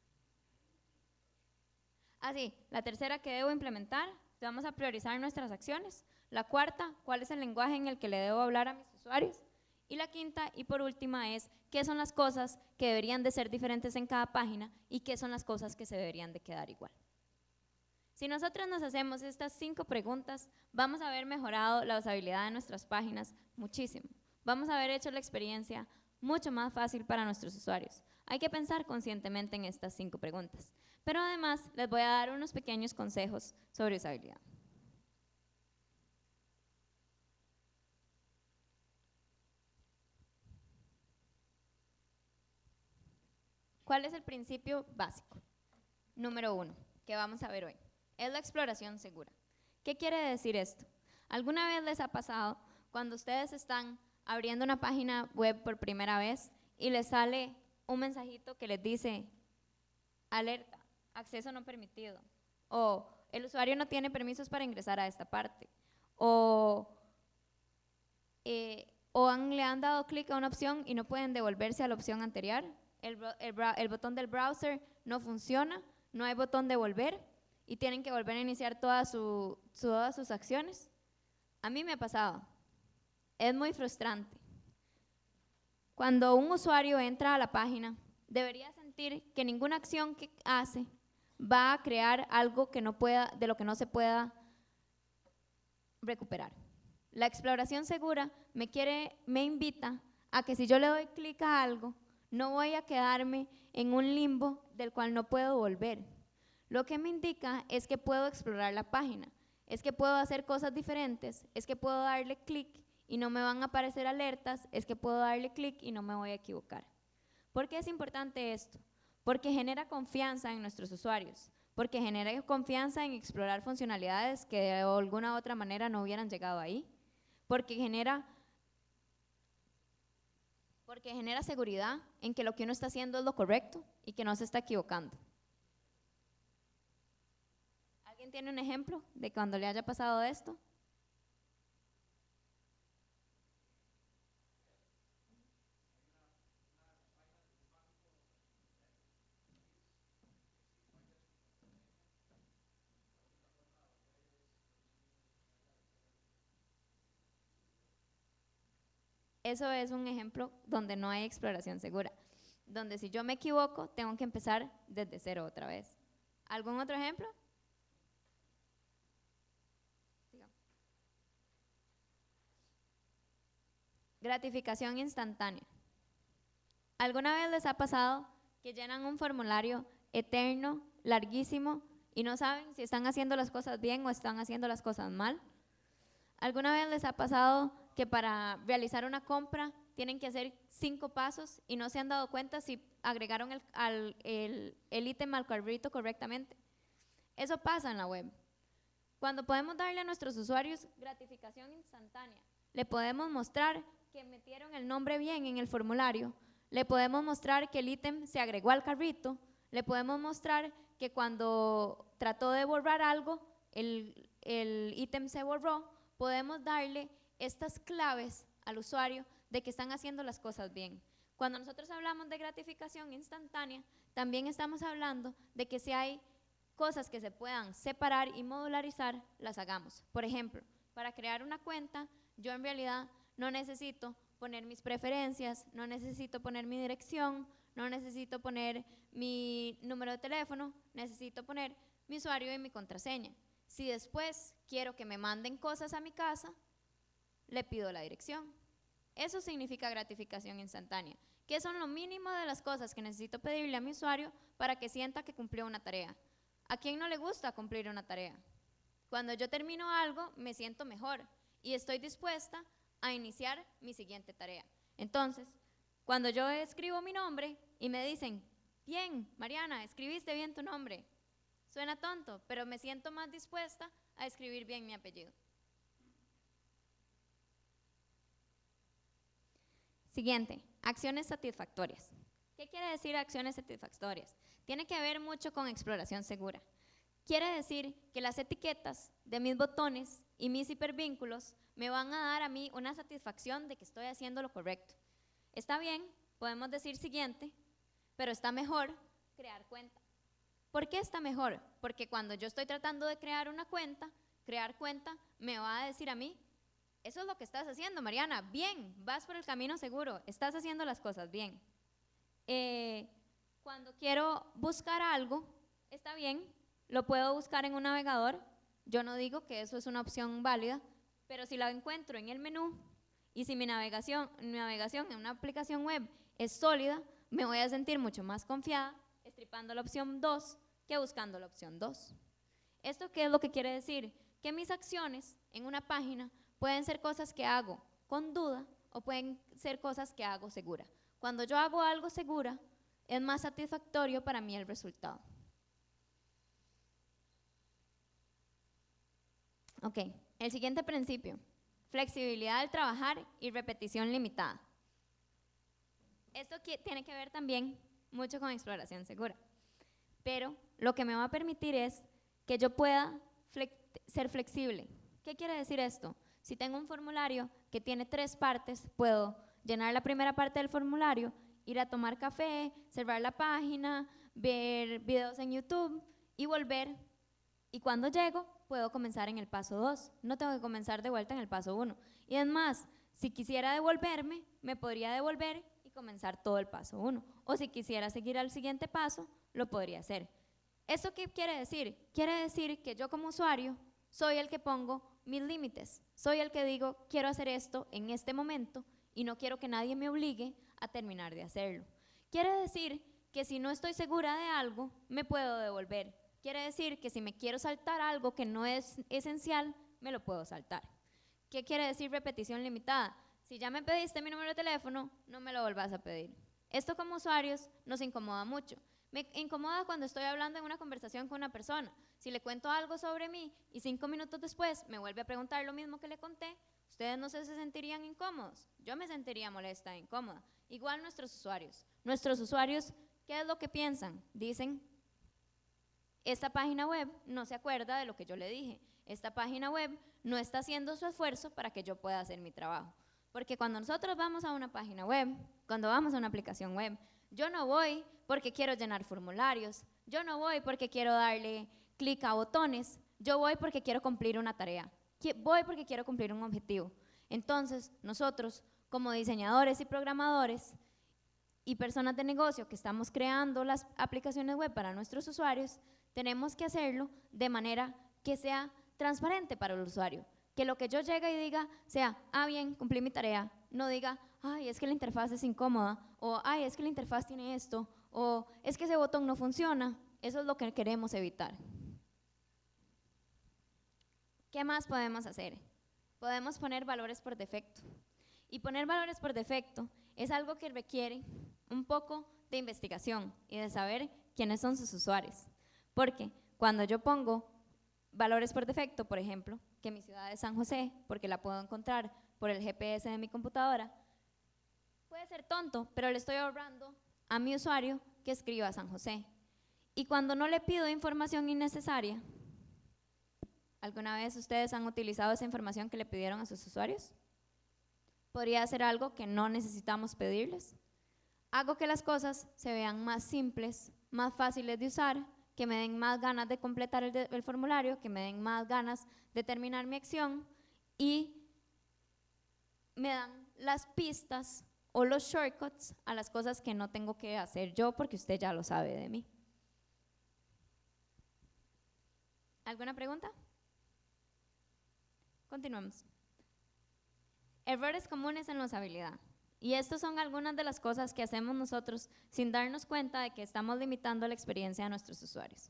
Ah, sí, la tercera que debo implementar, vamos a priorizar nuestras acciones. La cuarta, cuál es el lenguaje en el que le debo hablar a mis usuarios. Y la quinta y por última es, qué son las cosas que deberían de ser diferentes en cada página y qué son las cosas que se deberían de quedar igual. Si nosotros nos hacemos estas cinco preguntas, vamos a haber mejorado la usabilidad de nuestras páginas muchísimo. Vamos a haber hecho la experiencia mucho más fácil para nuestros usuarios. Hay que pensar conscientemente en estas cinco preguntas. Pero además les voy a dar unos pequeños consejos sobre usabilidad. ¿Cuál es el principio básico? Número uno, que vamos a ver hoy, es la exploración segura. ¿Qué quiere decir esto? ¿Alguna vez les ha pasado cuando ustedes están abriendo una página web por primera vez y les sale un mensajito que les dice, alerta, acceso no permitido, o el usuario no tiene permisos para ingresar a esta parte, o, eh, o han, le han dado clic a una opción y no pueden devolverse a la opción anterior, el, el, el botón del browser no funciona, no hay botón de volver y tienen que volver a iniciar toda su, todas sus acciones? A mí me ha pasado, es muy frustrante. Cuando un usuario entra a la página, debería sentir que ninguna acción que hace va a crear algo que no pueda, de lo que no se pueda recuperar. La exploración segura me, quiere, me invita a que si yo le doy clic a algo, no voy a quedarme en un limbo del cual no puedo volver. Lo que me indica es que puedo explorar la página, es que puedo hacer cosas diferentes, es que puedo darle clic y no me van a aparecer alertas, es que puedo darle clic y no me voy a equivocar. ¿Por qué es importante esto? Porque genera confianza en nuestros usuarios, porque genera confianza en explorar funcionalidades que de alguna u otra manera no hubieran llegado ahí, porque genera, porque genera seguridad en que lo que uno está haciendo es lo correcto y que no se está equivocando. ¿Alguien tiene un ejemplo de cuando le haya pasado esto? Eso es un ejemplo donde no hay exploración segura, donde si yo me equivoco, tengo que empezar desde cero otra vez. ¿Algún otro ejemplo? Gratificación instantánea. ¿Alguna vez les ha pasado que llenan un formulario eterno, larguísimo, y no saben si están haciendo las cosas bien o están haciendo las cosas mal? ¿Alguna vez les ha pasado que para realizar una compra tienen que hacer cinco pasos y no se han dado cuenta si agregaron el, al, el, el ítem al carrito correctamente? Eso pasa en la web. Cuando podemos darle a nuestros usuarios gratificación instantánea, le podemos mostrar que metieron el nombre bien en el formulario, le podemos mostrar que el ítem se agregó al carrito, le podemos mostrar que cuando trató de borrar algo, el, el ítem se borró. Podemos darle estas claves al usuario de que están haciendo las cosas bien. Cuando nosotros hablamos de gratificación instantánea, también estamos hablando de que si hay cosas que se puedan separar y modularizar, las hagamos. Por ejemplo, para crear una cuenta, yo en realidad no necesito poner mis preferencias, no necesito poner mi dirección, no necesito poner mi número de teléfono, necesito poner mi usuario y mi contraseña. Si después quiero que me manden cosas a mi casa, le pido la dirección. Eso significa gratificación instantánea, ¿Qué son lo mínimo de las cosas que necesito pedirle a mi usuario para que sienta que cumplió una tarea? ¿A quién no le gusta cumplir una tarea? Cuando yo termino algo, me siento mejor y estoy dispuesta a iniciar mi siguiente tarea. Entonces, cuando yo escribo mi nombre y me dicen, bien, Mariana, escribiste bien tu nombre. Suena tonto, pero me siento más dispuesta a escribir bien mi apellido. Siguiente, acciones satisfactorias. ¿Qué quiere decir acciones satisfactorias? Tiene que ver mucho con exploración segura. Quiere decir que las etiquetas de mis botones y mis hipervínculos me van a dar a mí una satisfacción de que estoy haciendo lo correcto. Está bien, podemos decir siguiente, pero está mejor crear cuenta. ¿Por qué está mejor? Porque cuando yo estoy tratando de crear una cuenta, crear cuenta me va a decir a mí, eso es lo que estás haciendo, Mariana, bien, vas por el camino seguro, estás haciendo las cosas bien. Eh, cuando quiero buscar algo, está bien, lo puedo buscar en un navegador, yo no digo que eso es una opción válida, pero si la encuentro en el menú y si mi navegación, mi navegación en una aplicación web es sólida, me voy a sentir mucho más confiada estripando la opción dos que buscando la opción dos. ¿Esto qué es lo que quiere decir? Que mis acciones en una página pueden ser cosas que hago con duda o pueden ser cosas que hago segura. Cuando yo hago algo segura, es más satisfactorio para mí el resultado. Ok, el siguiente principio, flexibilidad al trabajar y repetición limitada. Esto tiene que ver también mucho con exploración segura, pero lo que me va a permitir es que yo pueda flex ser flexible. ¿Qué quiere decir esto? Si tengo un formulario que tiene tres partes, puedo llenar la primera parte del formulario, ir a tomar café, cerrar la página, ver videos en YouTube y volver. Y cuando llego, puedo comenzar en el paso dos. No tengo que comenzar de vuelta en el paso uno. Y es más, si quisiera devolverme, me podría devolver y comenzar todo el paso uno. O si quisiera seguir al siguiente paso, lo podría hacer. ¿Esto qué quiere decir? Quiere decir que yo como usuario soy el que pongo mis límites. Soy el que digo, quiero hacer esto en este momento y no quiero que nadie me obligue a terminar de hacerlo. Quiere decir que si no estoy segura de algo, me puedo devolver. Quiere decir que si me quiero saltar algo que no es esencial, me lo puedo saltar. ¿Qué quiere decir repetición limitada? Si ya me pediste mi número de teléfono, no me lo volvás a pedir. Esto como usuarios nos incomoda mucho. Me incomoda cuando estoy hablando en una conversación con una persona. Si le cuento algo sobre mí y cinco minutos después me vuelve a preguntar lo mismo que le conté, ustedes no se sentirían incómodos. Yo me sentiría molesta e incómoda. Igual nuestros usuarios. Nuestros usuarios, ¿qué es lo que piensan? Dicen, esta página web no se acuerda de lo que yo le dije. Esta página web no está haciendo su esfuerzo para que yo pueda hacer mi trabajo. Porque cuando nosotros vamos a una página web, cuando vamos a una aplicación web, yo no voy porque quiero llenar formularios, yo no voy porque quiero darle clic a botones, yo voy porque quiero cumplir una tarea, voy porque quiero cumplir un objetivo. Entonces, nosotros, como diseñadores y programadores y personas de negocio que estamos creando las aplicaciones web para nuestros usuarios, tenemos que hacerlo de manera que sea transparente para el usuario. Que lo que yo llegue y diga sea, ah, bien, cumplí mi tarea. No diga, ay, es que la interfaz es incómoda, o ay, es que la interfaz tiene esto, o es que ese botón no funciona. Eso es lo que queremos evitar. ¿Qué más podemos hacer? Podemos poner valores por defecto. Y poner valores por defecto es algo que requiere un poco de investigación y de saber quiénes son sus usuarios. Porque cuando yo pongo valores por defecto, por ejemplo, que mi ciudad es San José, porque la puedo encontrar por el G P S de mi computadora, puede ser tonto, pero le estoy ahorrando a mi usuario que escriba San José. Y cuando no le pido información innecesaria, ¿alguna vez ustedes han utilizado esa información que le pidieron a sus usuarios? Podría ser algo que no necesitamos pedirles. Hago que las cosas se vean más simples, más fáciles de usar, que me den más ganas de completar el, de, el formulario, que me den más ganas de terminar mi acción y me dan las pistas o los shortcuts a las cosas que no tengo que hacer yo porque usted ya lo sabe de mí. ¿Alguna pregunta? Continuamos. Errores comunes en la usabilidad. Y estas son algunas de las cosas que hacemos nosotros sin darnos cuenta de que estamos limitando la experiencia de nuestros usuarios.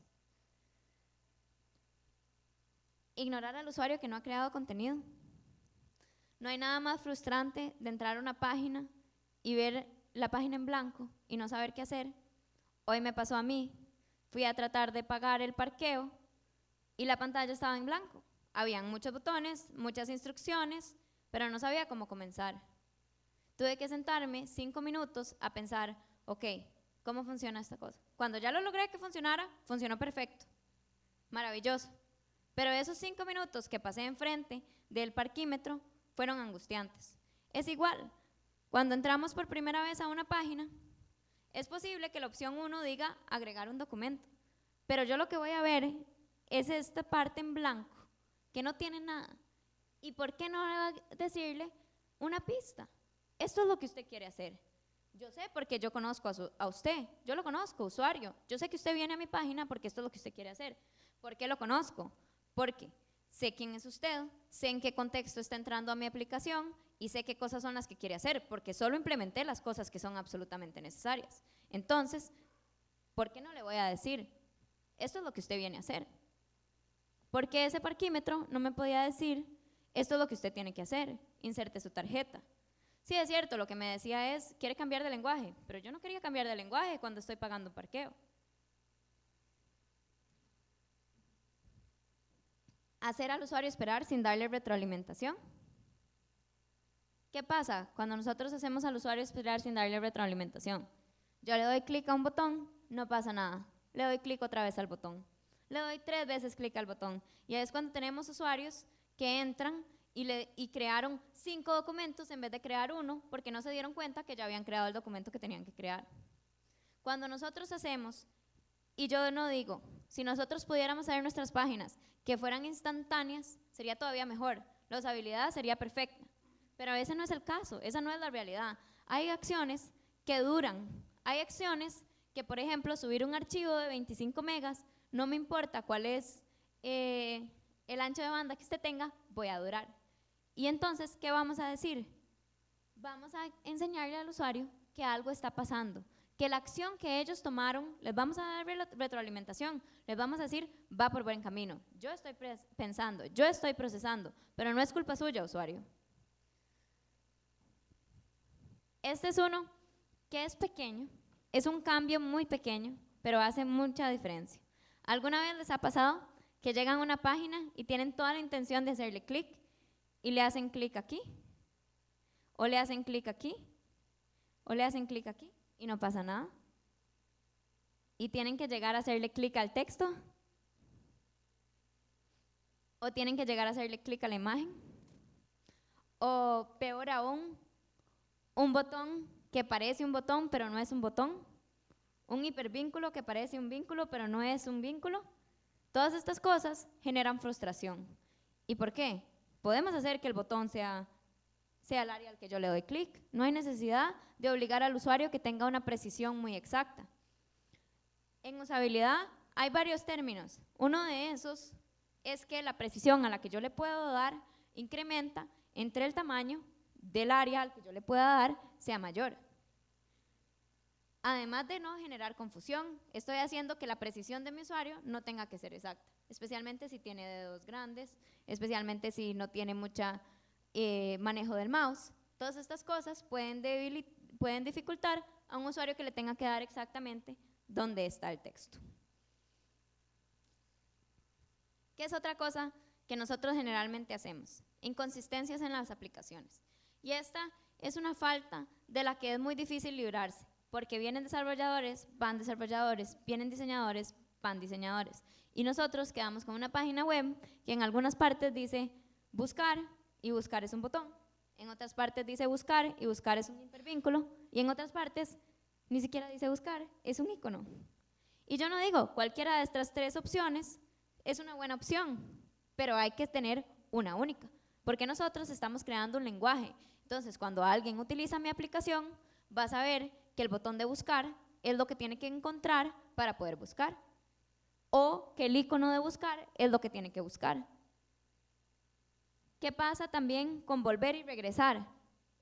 Ignorar al usuario que no ha creado contenido. No hay nada más frustrante de entrar a una página y ver la página en blanco y no saber qué hacer. Hoy me pasó a mí, fui a tratar de pagar el parqueo y la pantalla estaba en blanco. Habían muchos botones, muchas instrucciones, pero no sabía cómo comenzar. Tuve que sentarme cinco minutos a pensar, ok, ¿cómo funciona esta cosa? Cuando ya lo logré que funcionara, funcionó perfecto, maravilloso. Pero esos cinco minutos que pasé enfrente del parquímetro fueron angustiantes. Es igual, cuando entramos por primera vez a una página, es posible que la opción uno diga agregar un documento, pero yo lo que voy a ver es esta parte en blanco, que no tiene nada. ¿Y por qué no decirle una pista? Esto es lo que usted quiere hacer. Yo sé porque yo conozco a, su, a usted, yo lo conozco, usuario. Yo sé que usted viene a mi página porque esto es lo que usted quiere hacer. ¿Por qué lo conozco? Porque sé quién es usted, sé en qué contexto está entrando a mi aplicación y sé qué cosas son las que quiere hacer, porque solo implementé las cosas que son absolutamente necesarias. Entonces, ¿por qué no le voy a decir? Esto es lo que usted viene a hacer. Porque ese parquímetro no me podía decir, esto es lo que usted tiene que hacer, inserte su tarjeta. Sí, es cierto, lo que me decía es, quiere cambiar de lenguaje, pero yo no quería cambiar de lenguaje cuando estoy pagando parqueo. Hacer al usuario esperar sin darle retroalimentación. ¿Qué pasa cuando nosotros hacemos al usuario esperar sin darle retroalimentación? Yo le doy clic a un botón, no pasa nada. Le doy clic otra vez al botón. Le doy tres veces clic al botón. Y es cuando tenemos usuarios que entran y, le, y crearon cinco documentos en vez de crear uno, porque no se dieron cuenta que ya habían creado el documento que tenían que crear. Cuando nosotros hacemos, y yo no digo, si nosotros pudiéramos hacer nuestras páginas que fueran instantáneas, sería todavía mejor, la usabilidad sería perfecta, pero ese no es el caso, esa no es la realidad. Hay acciones que duran, hay acciones que, por ejemplo, subir un archivo de veinticinco megas, no me importa cuál es eh, el ancho de banda que usted tenga, voy a durar. Y entonces, ¿qué vamos a decir? Vamos a enseñarle al usuario que algo está pasando, que la acción que ellos tomaron, les vamos a dar retroalimentación, les vamos a decir, va por buen camino. Yo estoy pensando, yo estoy procesando, pero no es culpa suya, usuario. Este es uno que es pequeño, es un cambio muy pequeño, pero hace mucha diferencia. ¿Alguna vez les ha pasado que llegan a una página y tienen toda la intención de hacerle clic y le hacen clic aquí? ¿O le hacen clic aquí? ¿O le hacen clic aquí? Y no pasa nada. Y tienen que llegar a hacerle clic al texto. O tienen que llegar a hacerle clic a la imagen. O peor aún, un botón que parece un botón pero no es un botón. Un hipervínculo que parece un vínculo pero no es un vínculo. Todas estas cosas generan frustración. ¿Y por qué? Podemos hacer que el botón sea sea el área al que yo le doy clic. No hay necesidad de obligar al usuario que tenga una precisión muy exacta. En usabilidad hay varios términos. Uno de esos es que la precisión a la que yo le puedo dar incrementa entre el tamaño del área al que yo le pueda dar sea mayor. Además de no generar confusión, estoy haciendo que la precisión de mi usuario no tenga que ser exacta, especialmente si tiene dedos grandes, especialmente si no tiene mucha Eh, manejo del mouse. Todas estas cosas pueden, pueden dificultar a un usuario que le tenga que dar exactamente dónde está el texto. ¿Qué es otra cosa que nosotros generalmente hacemos? Inconsistencias en las aplicaciones. Y esta es una falta de la que es muy difícil librarse, porque vienen desarrolladores, van desarrolladores, vienen diseñadores, van diseñadores. Y nosotros quedamos con una página web que en algunas partes dice buscar, y buscar es un botón, en otras partes dice buscar y buscar es un hipervínculo, y en otras partes ni siquiera dice buscar, es un icono. Y yo no digo, cualquiera de estas tres opciones es una buena opción, pero hay que tener una única, porque nosotros estamos creando un lenguaje. Entonces, cuando alguien utiliza mi aplicación, va a saber que el botón de buscar es lo que tiene que encontrar para poder buscar, o que el icono de buscar es lo que tiene que buscar. ¿Qué pasa también con volver y regresar?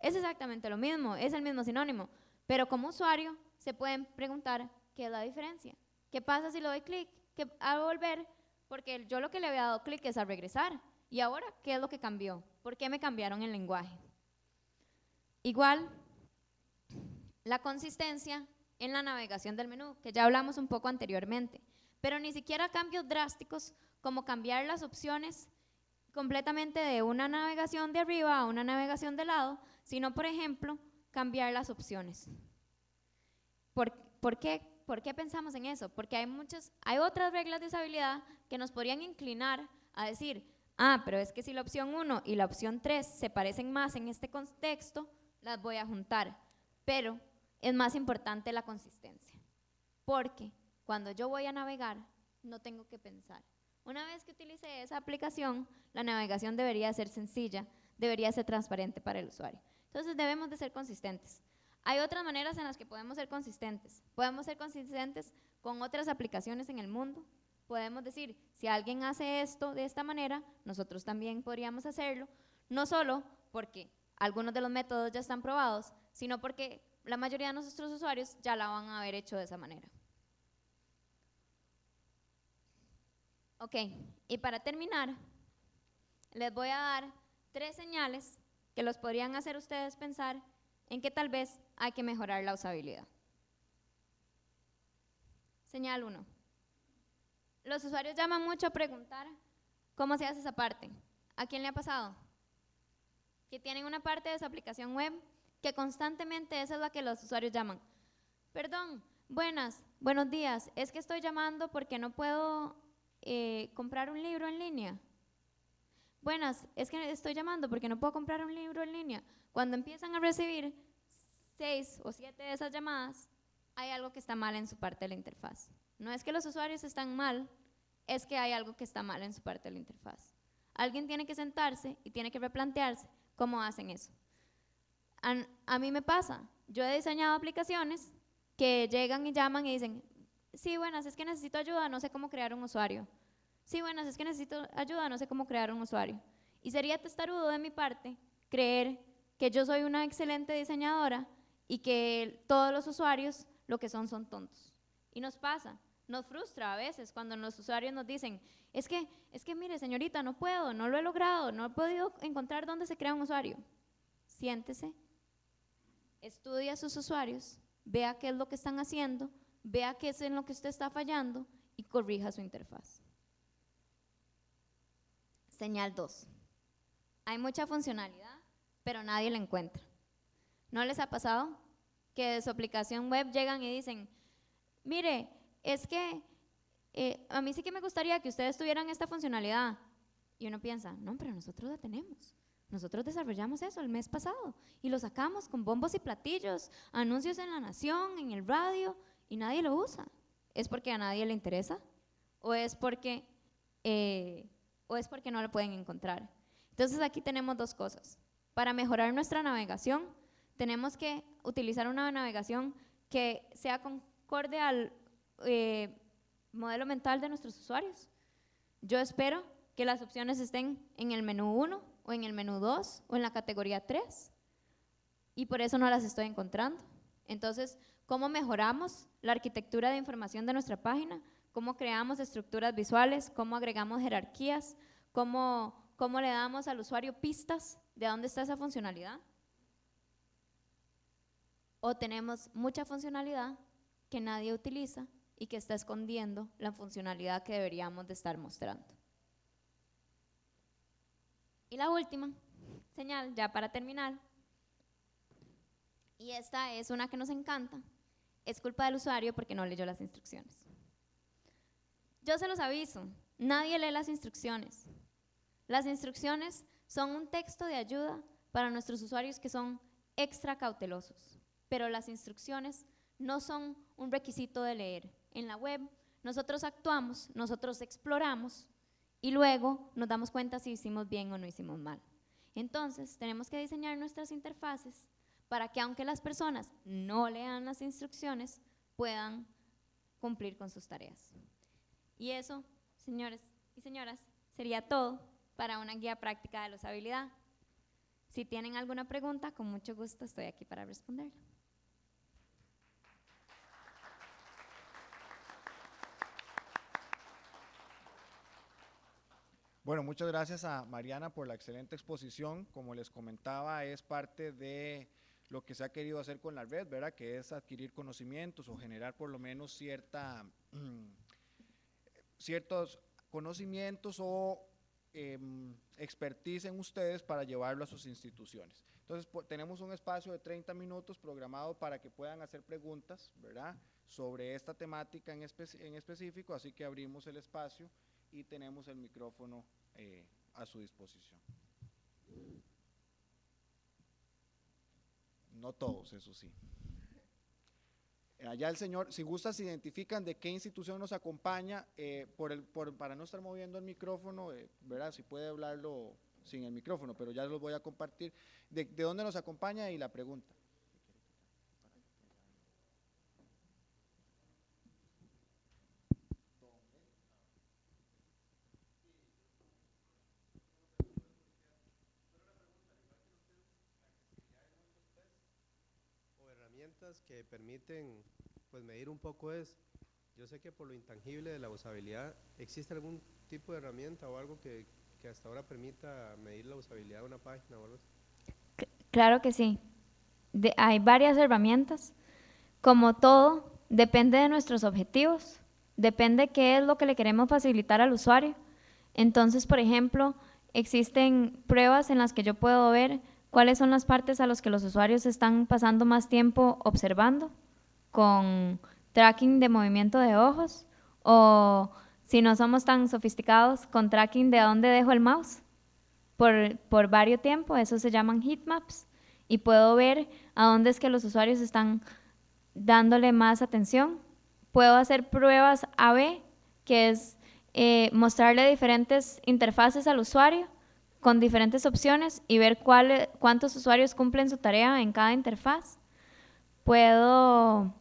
Es exactamente lo mismo, es el mismo sinónimo, pero como usuario se pueden preguntar qué es la diferencia. ¿Qué pasa si le doy clic? ¿Qué hago volver? Porque yo lo que le había dado clic es a regresar. ¿Y ahora qué es lo que cambió? ¿Por qué me cambiaron el lenguaje? Igual, la consistencia en la navegación del menú, que ya hablamos un poco anteriormente, pero ni siquiera cambios drásticos como cambiar las opciones completamente de una navegación de arriba a una navegación de lado, sino, por ejemplo, cambiar las opciones. ¿Por, por qué? ¿Por qué pensamos en eso? Porque hay, muchas, hay otras reglas de usabilidad que nos podrían inclinar a decir, ah, pero es que si la opción uno y la opción tres se parecen más en este contexto, las voy a juntar. Pero es más importante la consistencia, porque cuando yo voy a navegar, no tengo que pensar. Una vez que utilice esa aplicación, la navegación debería ser sencilla, debería ser transparente para el usuario. Entonces debemos de ser consistentes. Hay otras maneras en las que podemos ser consistentes. Podemos ser consistentes con otras aplicaciones en el mundo. Podemos decir, si alguien hace esto de esta manera, nosotros también podríamos hacerlo, no solo porque algunos de los métodos ya están probados, sino porque la mayoría de nuestros usuarios ya la van a haber hecho de esa manera. Ok, y para terminar, les voy a dar tres señales que los podrían hacer ustedes pensar en que tal vez hay que mejorar la usabilidad. Señal uno. Los usuarios llaman mucho a preguntar cómo se hace esa parte. ¿A quién le ha pasado? Que tienen una parte de su aplicación web que constantemente esa es la que los usuarios llaman. Perdón, buenas, buenos días, es que estoy llamando porque no puedo eh, comprar un libro en línea. Buenas, es que estoy llamando porque no puedo comprar un libro en línea. Cuando empiezan a recibir seis o siete de esas llamadas, hay algo que está mal en su parte de la interfaz. No es que los usuarios están mal, es que hay algo que está mal en su parte de la interfaz. Alguien tiene que sentarse y tiene que replantearse cómo hacen eso. A, a mí me pasa, yo he diseñado aplicaciones que llegan y llaman y dicen, sí, buenas, es que necesito ayuda, no sé cómo crear un usuario. Sí, buenas, es que necesito ayuda, no sé cómo crear un usuario. Y sería testarudo de mi parte creer que yo soy una excelente diseñadora y que todos los usuarios lo que son son tontos. Y nos pasa, nos frustra a veces cuando los usuarios nos dicen, es que, es que mire señorita, no puedo, no lo he logrado, no he podido encontrar dónde se crea un usuario. Siéntese, estudia a sus usuarios, vea qué es lo que están haciendo, vea qué es en lo que usted está fallando y corrija su interfaz. Señal dos. Hay mucha funcionalidad, pero nadie la encuentra. ¿No les ha pasado que de su aplicación web llegan y dicen, mire, es que eh, a mí sí que me gustaría que ustedes tuvieran esta funcionalidad? Y uno piensa, no, pero nosotros la tenemos. Nosotros desarrollamos eso el mes pasado y lo sacamos con bombos y platillos, anuncios en La Nación, en el radio, y nadie lo usa. ¿Es porque a nadie le interesa? ¿O es porque, eh, o es porque no lo pueden encontrar? Entonces aquí tenemos dos cosas. Para mejorar nuestra navegación, tenemos que utilizar una navegación que sea concorde al eh, modelo mental de nuestros usuarios. Yo espero que las opciones estén en el menú uno, o en el menú dos, o en la categoría tres, y por eso no las estoy encontrando. Entonces, ¿cómo mejoramos la arquitectura de información de nuestra página? ¿Cómo creamos estructuras visuales? ¿Cómo agregamos jerarquías? ¿Cómo, cómo le damos al usuario pistas de dónde está esa funcionalidad? O tenemos mucha funcionalidad que nadie utiliza y que está escondiendo la funcionalidad que deberíamos de estar mostrando. Y la última señal, ya para terminar, y esta es una que nos encanta, es culpa del usuario porque no leyó las instrucciones. Yo se los aviso, nadie lee las instrucciones. Las instrucciones son un texto de ayuda para nuestros usuarios que son extra cautelosos, pero las instrucciones no son un requisito de leer. En la web nosotros actuamos, nosotros exploramos y luego nos damos cuenta si hicimos bien o no hicimos mal. Entonces tenemos que diseñar nuestras interfaces para que aunque las personas no lean las instrucciones, puedan cumplir con sus tareas. Y eso, señores y señoras, sería todo para una guía práctica de la usabilidad. Si tienen alguna pregunta, con mucho gusto estoy aquí para responderla. Bueno, muchas gracias a Mariana por la excelente exposición. Como les comentaba, es parte de lo que se ha querido hacer con la red, ¿verdad? Que es adquirir conocimientos o generar por lo menos cierta, ciertos conocimientos o eh, expertise en ustedes para llevarlo a sus instituciones. Entonces, pues, tenemos un espacio de treinta minutos programado para que puedan hacer preguntas, ¿verdad? Sobre esta temática en, espe en específico, así que abrimos el espacio y tenemos el micrófono eh, a su disposición. No todos, eso sí. Allá el señor, si gusta, se identifican de qué institución nos acompaña, eh, por el, por, para no estar moviendo el micrófono, eh, ¿verdad? Si puede hablarlo sin el micrófono, pero ya los voy a compartir. ¿De, de dónde nos acompaña? Y la pregunta. Que permiten pues medir un poco es, yo sé que por lo intangible de la usabilidad, ¿existe algún tipo de herramienta o algo que, que hasta ahora permita medir la usabilidad de una página o algo así? Claro que sí. De, hay varias herramientas. Como todo, depende de nuestros objetivos, depende qué es lo que le queremos facilitar al usuario. Entonces, por ejemplo, existen pruebas en las que yo puedo ver cuáles son las partes a las que los usuarios están pasando más tiempo observando, con tracking de movimiento de ojos, o si no somos tan sofisticados, con tracking de a dónde dejo el mouse por, por varios tiempo. Eso se llaman heatmaps, y puedo ver a dónde es que los usuarios están dándole más atención. Puedo hacer pruebas A B, que es eh, mostrarle diferentes interfaces al usuario con diferentes opciones y ver cuál, cuántos usuarios cumplen su tarea en cada interfaz. Puedo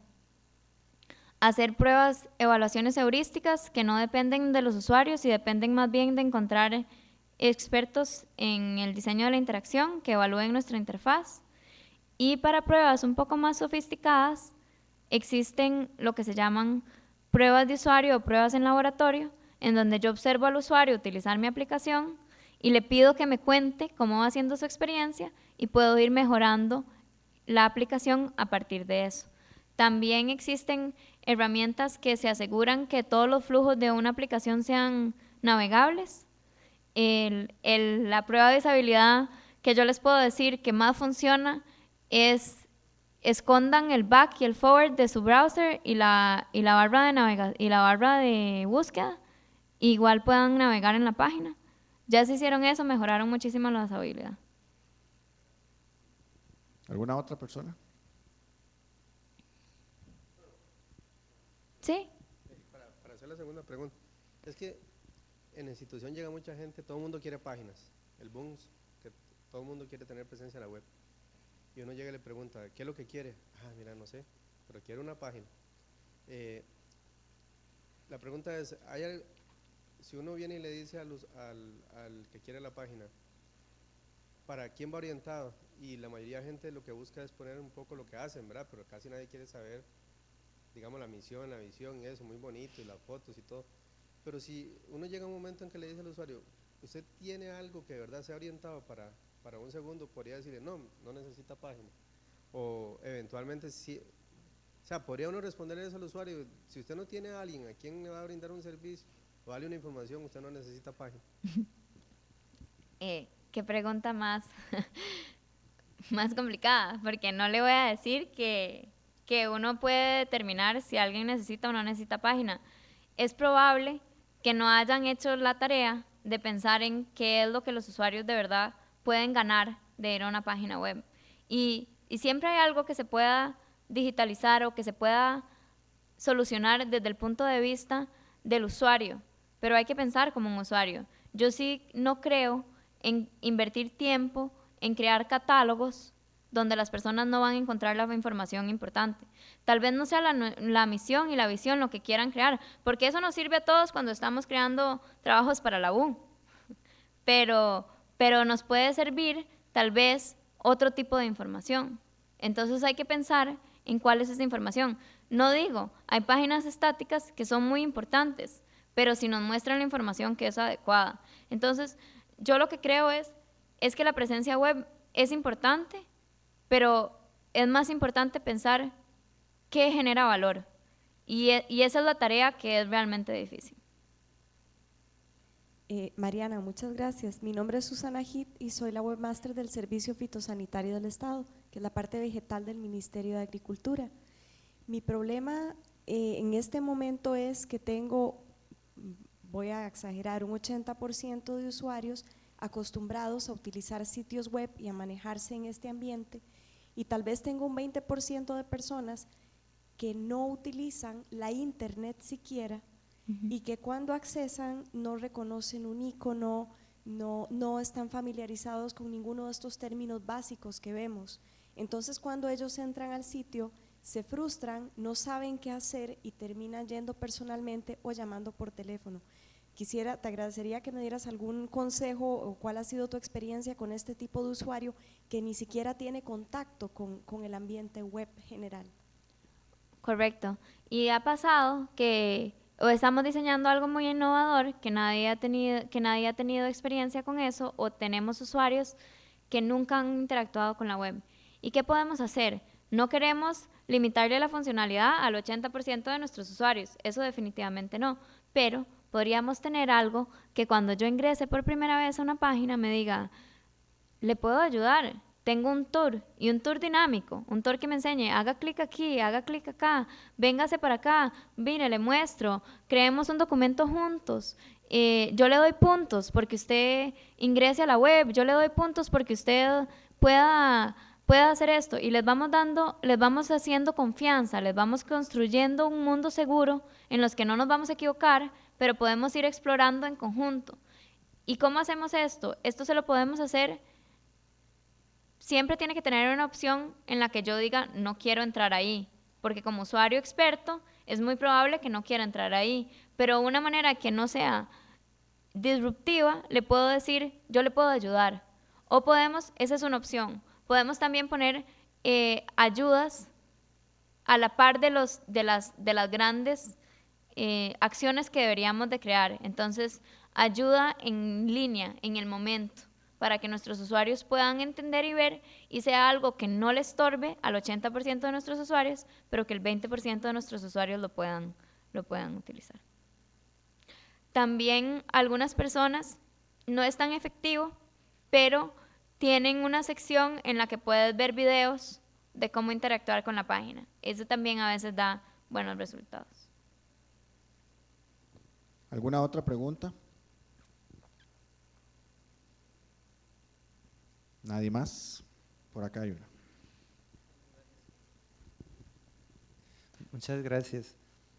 hacer pruebas, evaluaciones heurísticas que no dependen de los usuarios y dependen más bien de encontrar expertos en el diseño de la interacción que evalúen nuestra interfaz. Y para pruebas un poco más sofisticadas, existen lo que se llaman pruebas de usuario o pruebas en laboratorio, en donde yo observo al usuario utilizar mi aplicación y le pido que me cuente cómo va haciendo su experiencia y puedo ir mejorando la aplicación a partir de eso. También existen herramientas que se aseguran que todos los flujos de una aplicación sean navegables. El, el, la prueba de usabilidad que yo les puedo decir que más funciona es escondan el back y el forward de su browser y la, y la barra de navega y la barra de búsqueda, igual puedan navegar en la página. Ya se hicieron eso, mejoraron muchísimo la usabilidad. ¿Alguna otra persona? Sí. Para, para hacer la segunda pregunta, es que en la institución llega mucha gente, todo el mundo quiere páginas, el boom, que todo el mundo quiere tener presencia en la web. Y uno llega y le pregunta, ¿qué es lo que quiere? Ah, mira, no sé, pero quiere una página. Eh, la pregunta es, ¿hay al, si uno viene y le dice a los, al, al que quiere la página, ¿para quién va orientado? Y la mayoría de gente lo que busca es poner un poco lo que hacen, ¿verdad? Pero casi nadie quiere saber, digamos, la misión, la visión y eso, muy bonito, y las fotos y todo. Pero si uno llega a un momento en que le dice al usuario, ¿usted tiene algo que de verdad sea orientado para, para un segundo? Podría decirle, no, no necesita página. O eventualmente, sí, o sea, podría uno responderle eso al usuario, si usted no tiene a alguien a quien le va a brindar un servicio o darle una información, usted no necesita página. Eh, qué pregunta más, más complicada, porque no le voy a decir que, que uno puede determinar si alguien necesita o no necesita página. Es probable que no hayan hecho la tarea de pensar en qué es lo que los usuarios de verdad pueden ganar de ir a una página web. Y, y siempre hay algo que se pueda digitalizar o que se pueda solucionar desde el punto de vista del usuario, pero hay que pensar como un usuario. Yo sí no creo en invertir tiempo en crear catálogos donde las personas no van a encontrar la información importante. Tal vez no sea la, la misión y la visión lo que quieran crear, porque eso nos sirve a todos cuando estamos creando trabajos para la U. Pero, pero nos puede servir tal vez otro tipo de información. Entonces hay que pensar en cuál es esa información. No digo, hay páginas estáticas que son muy importantes, pero si nos muestran la información que es adecuada. Entonces, yo lo que creo es, es que la presencia web es importante, pero es más importante pensar qué genera valor. Y, y esa es la tarea que es realmente difícil. Eh, Mariana, muchas gracias. Mi nombre es Susana Hit y soy la webmaster del Servicio Fitosanitario del Estado, que es la parte vegetal del Ministerio de Agricultura. Mi problema eh, en este momento es que tengo, voy a exagerar, un ochenta por ciento de usuarios acostumbrados a utilizar sitios web y a manejarse en este ambiente, y tal vez tengo un veinte por ciento de personas que no utilizan la internet siquiera, uh-huh. y que cuando accesan no reconocen un icono, no, no están familiarizados con ninguno de estos términos básicos que vemos. Entonces cuando ellos entran al sitio se frustran, no saben qué hacer y terminan yendo personalmente o llamando por teléfono. Quisiera, te agradecería que me dieras algún consejo o cuál ha sido tu experiencia con este tipo de usuario que ni siquiera tiene contacto con, con el ambiente web general. Correcto. Y ha pasado que o estamos diseñando algo muy innovador que nadie ha tenido, que nadie ha tenido experiencia con eso, o tenemos usuarios que nunca han interactuado con la web. ¿Y qué podemos hacer? No queremos limitarle la funcionalidad al ochenta por ciento de nuestros usuarios, eso definitivamente no, pero podríamos tener algo que cuando yo ingrese por primera vez a una página me diga, ¿le puedo ayudar? Tengo un tour, y un tour dinámico, un tour que me enseñe, haga clic aquí, haga clic acá, véngase para acá, mire, le muestro, creemos un documento juntos, eh, yo le doy puntos porque usted ingrese a la web, yo le doy puntos porque usted pueda, pueda hacer esto, y les vamos dando, les vamos haciendo confianza, les vamos construyendo un mundo seguro en los que no nos vamos a equivocar, pero podemos ir explorando en conjunto. ¿Y cómo hacemos esto? Esto se lo podemos hacer. Siempre tiene que tener una opción en la que yo diga, no quiero entrar ahí, porque como usuario experto es muy probable que no quiera entrar ahí, pero una manera que no sea disruptiva, le puedo decir, yo le puedo ayudar. O podemos, esa es una opción, podemos también poner eh, ayudas a la par de, los, de, las, de las grandes eh, acciones que deberíamos de crear. Entonces, ayuda en línea, en el momento, para que nuestros usuarios puedan entender y ver y sea algo que no le estorbe al ochenta por ciento de nuestros usuarios, pero que el veinte por ciento de nuestros usuarios lo puedan, lo puedan utilizar. También algunas personas no es tan efectivo, pero tienen una sección en la que puedes ver videos de cómo interactuar con la página. Eso también a veces da buenos resultados. ¿Alguna otra pregunta? ¿Nadie más? Por acá hay una. Muchas gracias.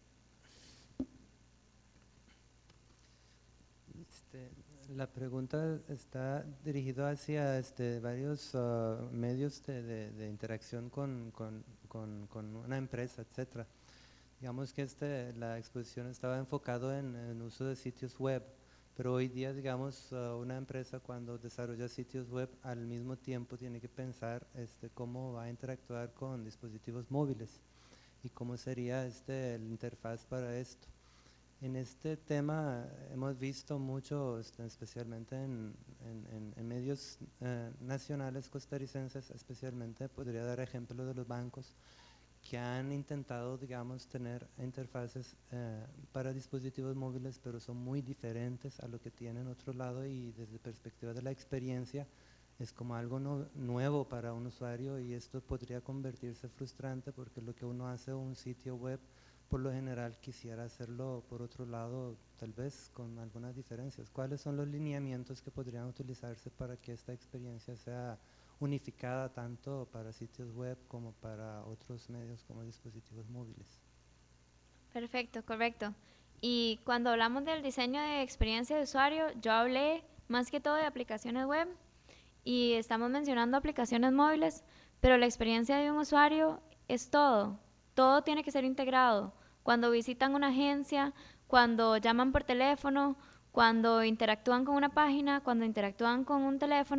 Este, la pregunta está dirigida hacia este, varios uh, medios de, de, de interacción con, con, con, con una empresa, etcétera. Digamos que este, la exposición estaba enfocado en el uso de sitios web, pero hoy día, digamos, uh, una empresa cuando desarrolla sitios web al mismo tiempo tiene que pensar este, cómo va a interactuar con dispositivos móviles y cómo sería este, la interfaz para esto. En este tema hemos visto mucho, este, especialmente en, en, en medios eh, nacionales costarricenses, especialmente podría dar ejemplo de los bancos, que han intentado, digamos, tener interfaces eh, para dispositivos móviles, pero son muy diferentes a lo que tienen otro lado, y desde perspectiva de la experiencia es como algo no, nuevo para un usuario, y esto podría convertirse frustrante porque lo que uno hace en un sitio web, por lo general quisiera hacerlo por otro lado, tal vez con algunas diferencias. ¿Cuáles son los lineamientos que podrían utilizarse para que esta experiencia sea unificada tanto para sitios web como para otros medios como dispositivos móviles? Perfecto, correcto. Y cuando hablamos del diseño de experiencia de usuario, yo hablé más que todo de aplicaciones web y estamos mencionando aplicaciones móviles, pero la experiencia de un usuario es todo, todo tiene que ser integrado. Cuando visitan una agencia, cuando llaman por teléfono, cuando interactúan con una página, cuando interactúan con un teléfono,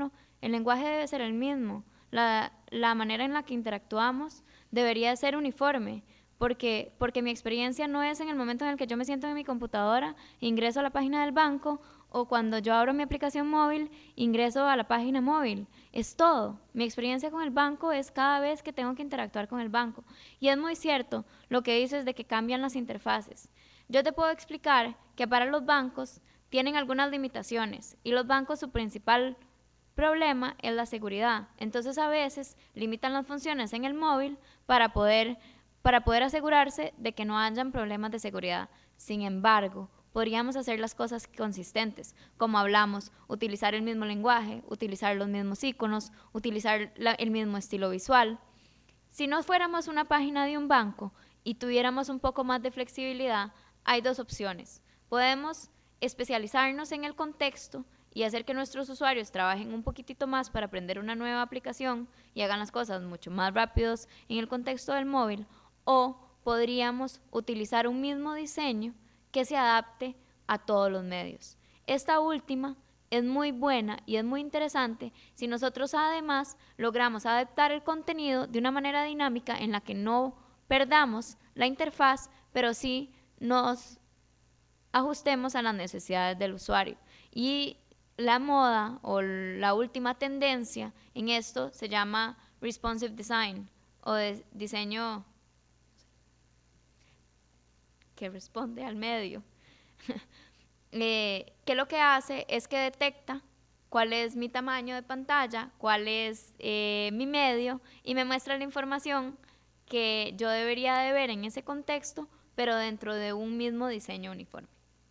el lenguaje debe ser el mismo, la, la manera en la que interactuamos debería ser uniforme, porque, porque mi experiencia no es en el momento en el que yo me siento en mi computadora, ingreso a la página del banco, o cuando yo abro mi aplicación móvil, ingreso a la página móvil. Es todo. Mi experiencia con el banco es cada vez que tengo que interactuar con el banco. Y es muy cierto lo que dices de que cambian las interfaces. Yo te puedo explicar que para los bancos tienen algunas limitaciones y los bancos su principal problema es la seguridad. Entonces a veces limitan las funciones en el móvil para poder, para poder asegurarse de que no hayan problemas de seguridad. Sin embargo, podríamos hacer las cosas consistentes, como hablamos, utilizar el mismo lenguaje, utilizar los mismos iconos, utilizar la, el mismo estilo visual. Si no fuéramos una página de un banco y tuviéramos un poco más de flexibilidad, hay dos opciones. Podemos especializarnos en el contexto y hacer que nuestros usuarios trabajen un poquitito más para aprender una nueva aplicación y hagan las cosas mucho más rápidos en el contexto del móvil, o podríamos utilizar un mismo diseño que se adapte a todos los medios. Esta última es muy buena y es muy interesante si nosotros además logramos adaptar el contenido de una manera dinámica en la que no perdamos la interfaz, pero sí nos ajustemos a las necesidades del usuario. Y la moda o la última tendencia en esto se llama responsive design, o de diseño que responde al medio, eh, que lo que hace es que detecta cuál es mi tamaño de pantalla, cuál es eh, mi medio, y me muestra la información que yo debería de ver en ese contexto, pero dentro de un mismo diseño uniforme.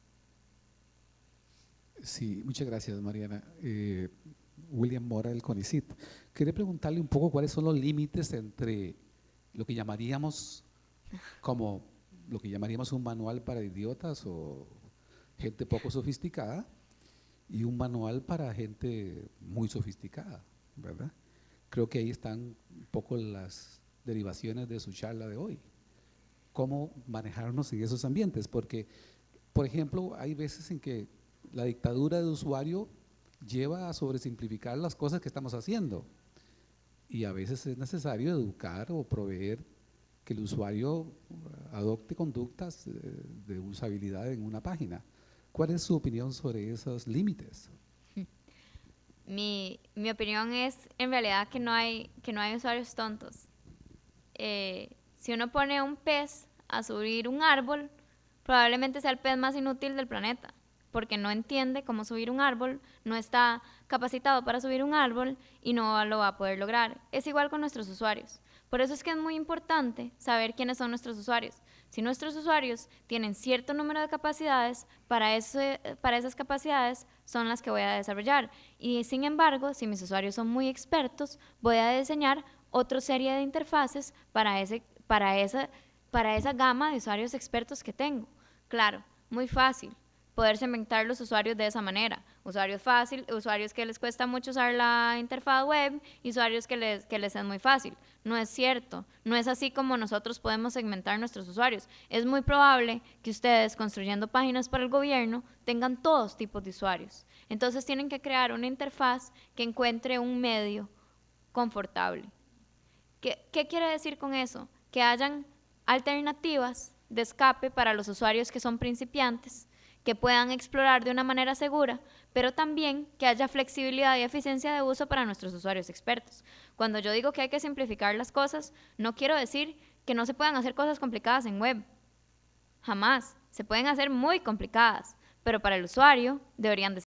Sí, muchas gracias, Mariana. Eh, William Mora, del CONICYT. Quería preguntarle un poco cuáles son los límites entre lo que llamaríamos como lo que llamaríamos un manual para idiotas o gente poco sofisticada y un manual para gente muy sofisticada, ¿verdad? Creo que ahí están un poco las derivaciones de su charla de hoy. Cómo manejarnos en esos ambientes, porque, por ejemplo, hay veces en que la dictadura de usuario lleva a sobresimplificar las cosas que estamos haciendo y a veces es necesario educar o proveer que el usuario adopte conductas de usabilidad en una página. ¿Cuál es su opinión sobre esos límites? Mi, mi opinión es en realidad que no hay, que no hay usuarios tontos. Eh, si uno pone un pez a subir un árbol, probablemente sea el pez más inútil del planeta, porque no entiende cómo subir un árbol, no está capacitado para subir un árbol y no lo va a poder lograr. Es igual con nuestros usuarios. Por eso es que es muy importante saber quiénes son nuestros usuarios. Si nuestros usuarios tienen cierto número de capacidades, para, ese, para esas capacidades son las que voy a desarrollar. Y sin embargo, si mis usuarios son muy expertos, voy a diseñar otra serie de interfaces para, ese, para, esa, para esa gama de usuarios expertos que tengo. Claro, muy fácil poderse inventar los usuarios de esa manera. Usuarios fácil, usuarios que les cuesta mucho usar la interfaz web y usuarios que les, que les es muy fácil. No es cierto, no es así como nosotros podemos segmentar nuestros usuarios. Es muy probable que ustedes, construyendo páginas para el gobierno, tengan todos tipos de usuarios. Entonces tienen que crear una interfaz que encuentre un medio confortable. ¿Qué, qué quiere decir con eso? Que hayan alternativas de escape para los usuarios que son principiantes, que puedan explorar de una manera segura, pero también que haya flexibilidad y eficiencia de uso para nuestros usuarios expertos. Cuando yo digo que hay que simplificar las cosas, no quiero decir que no se puedan hacer cosas complicadas en web. Jamás. Se pueden hacer muy complicadas, pero para el usuario deberían de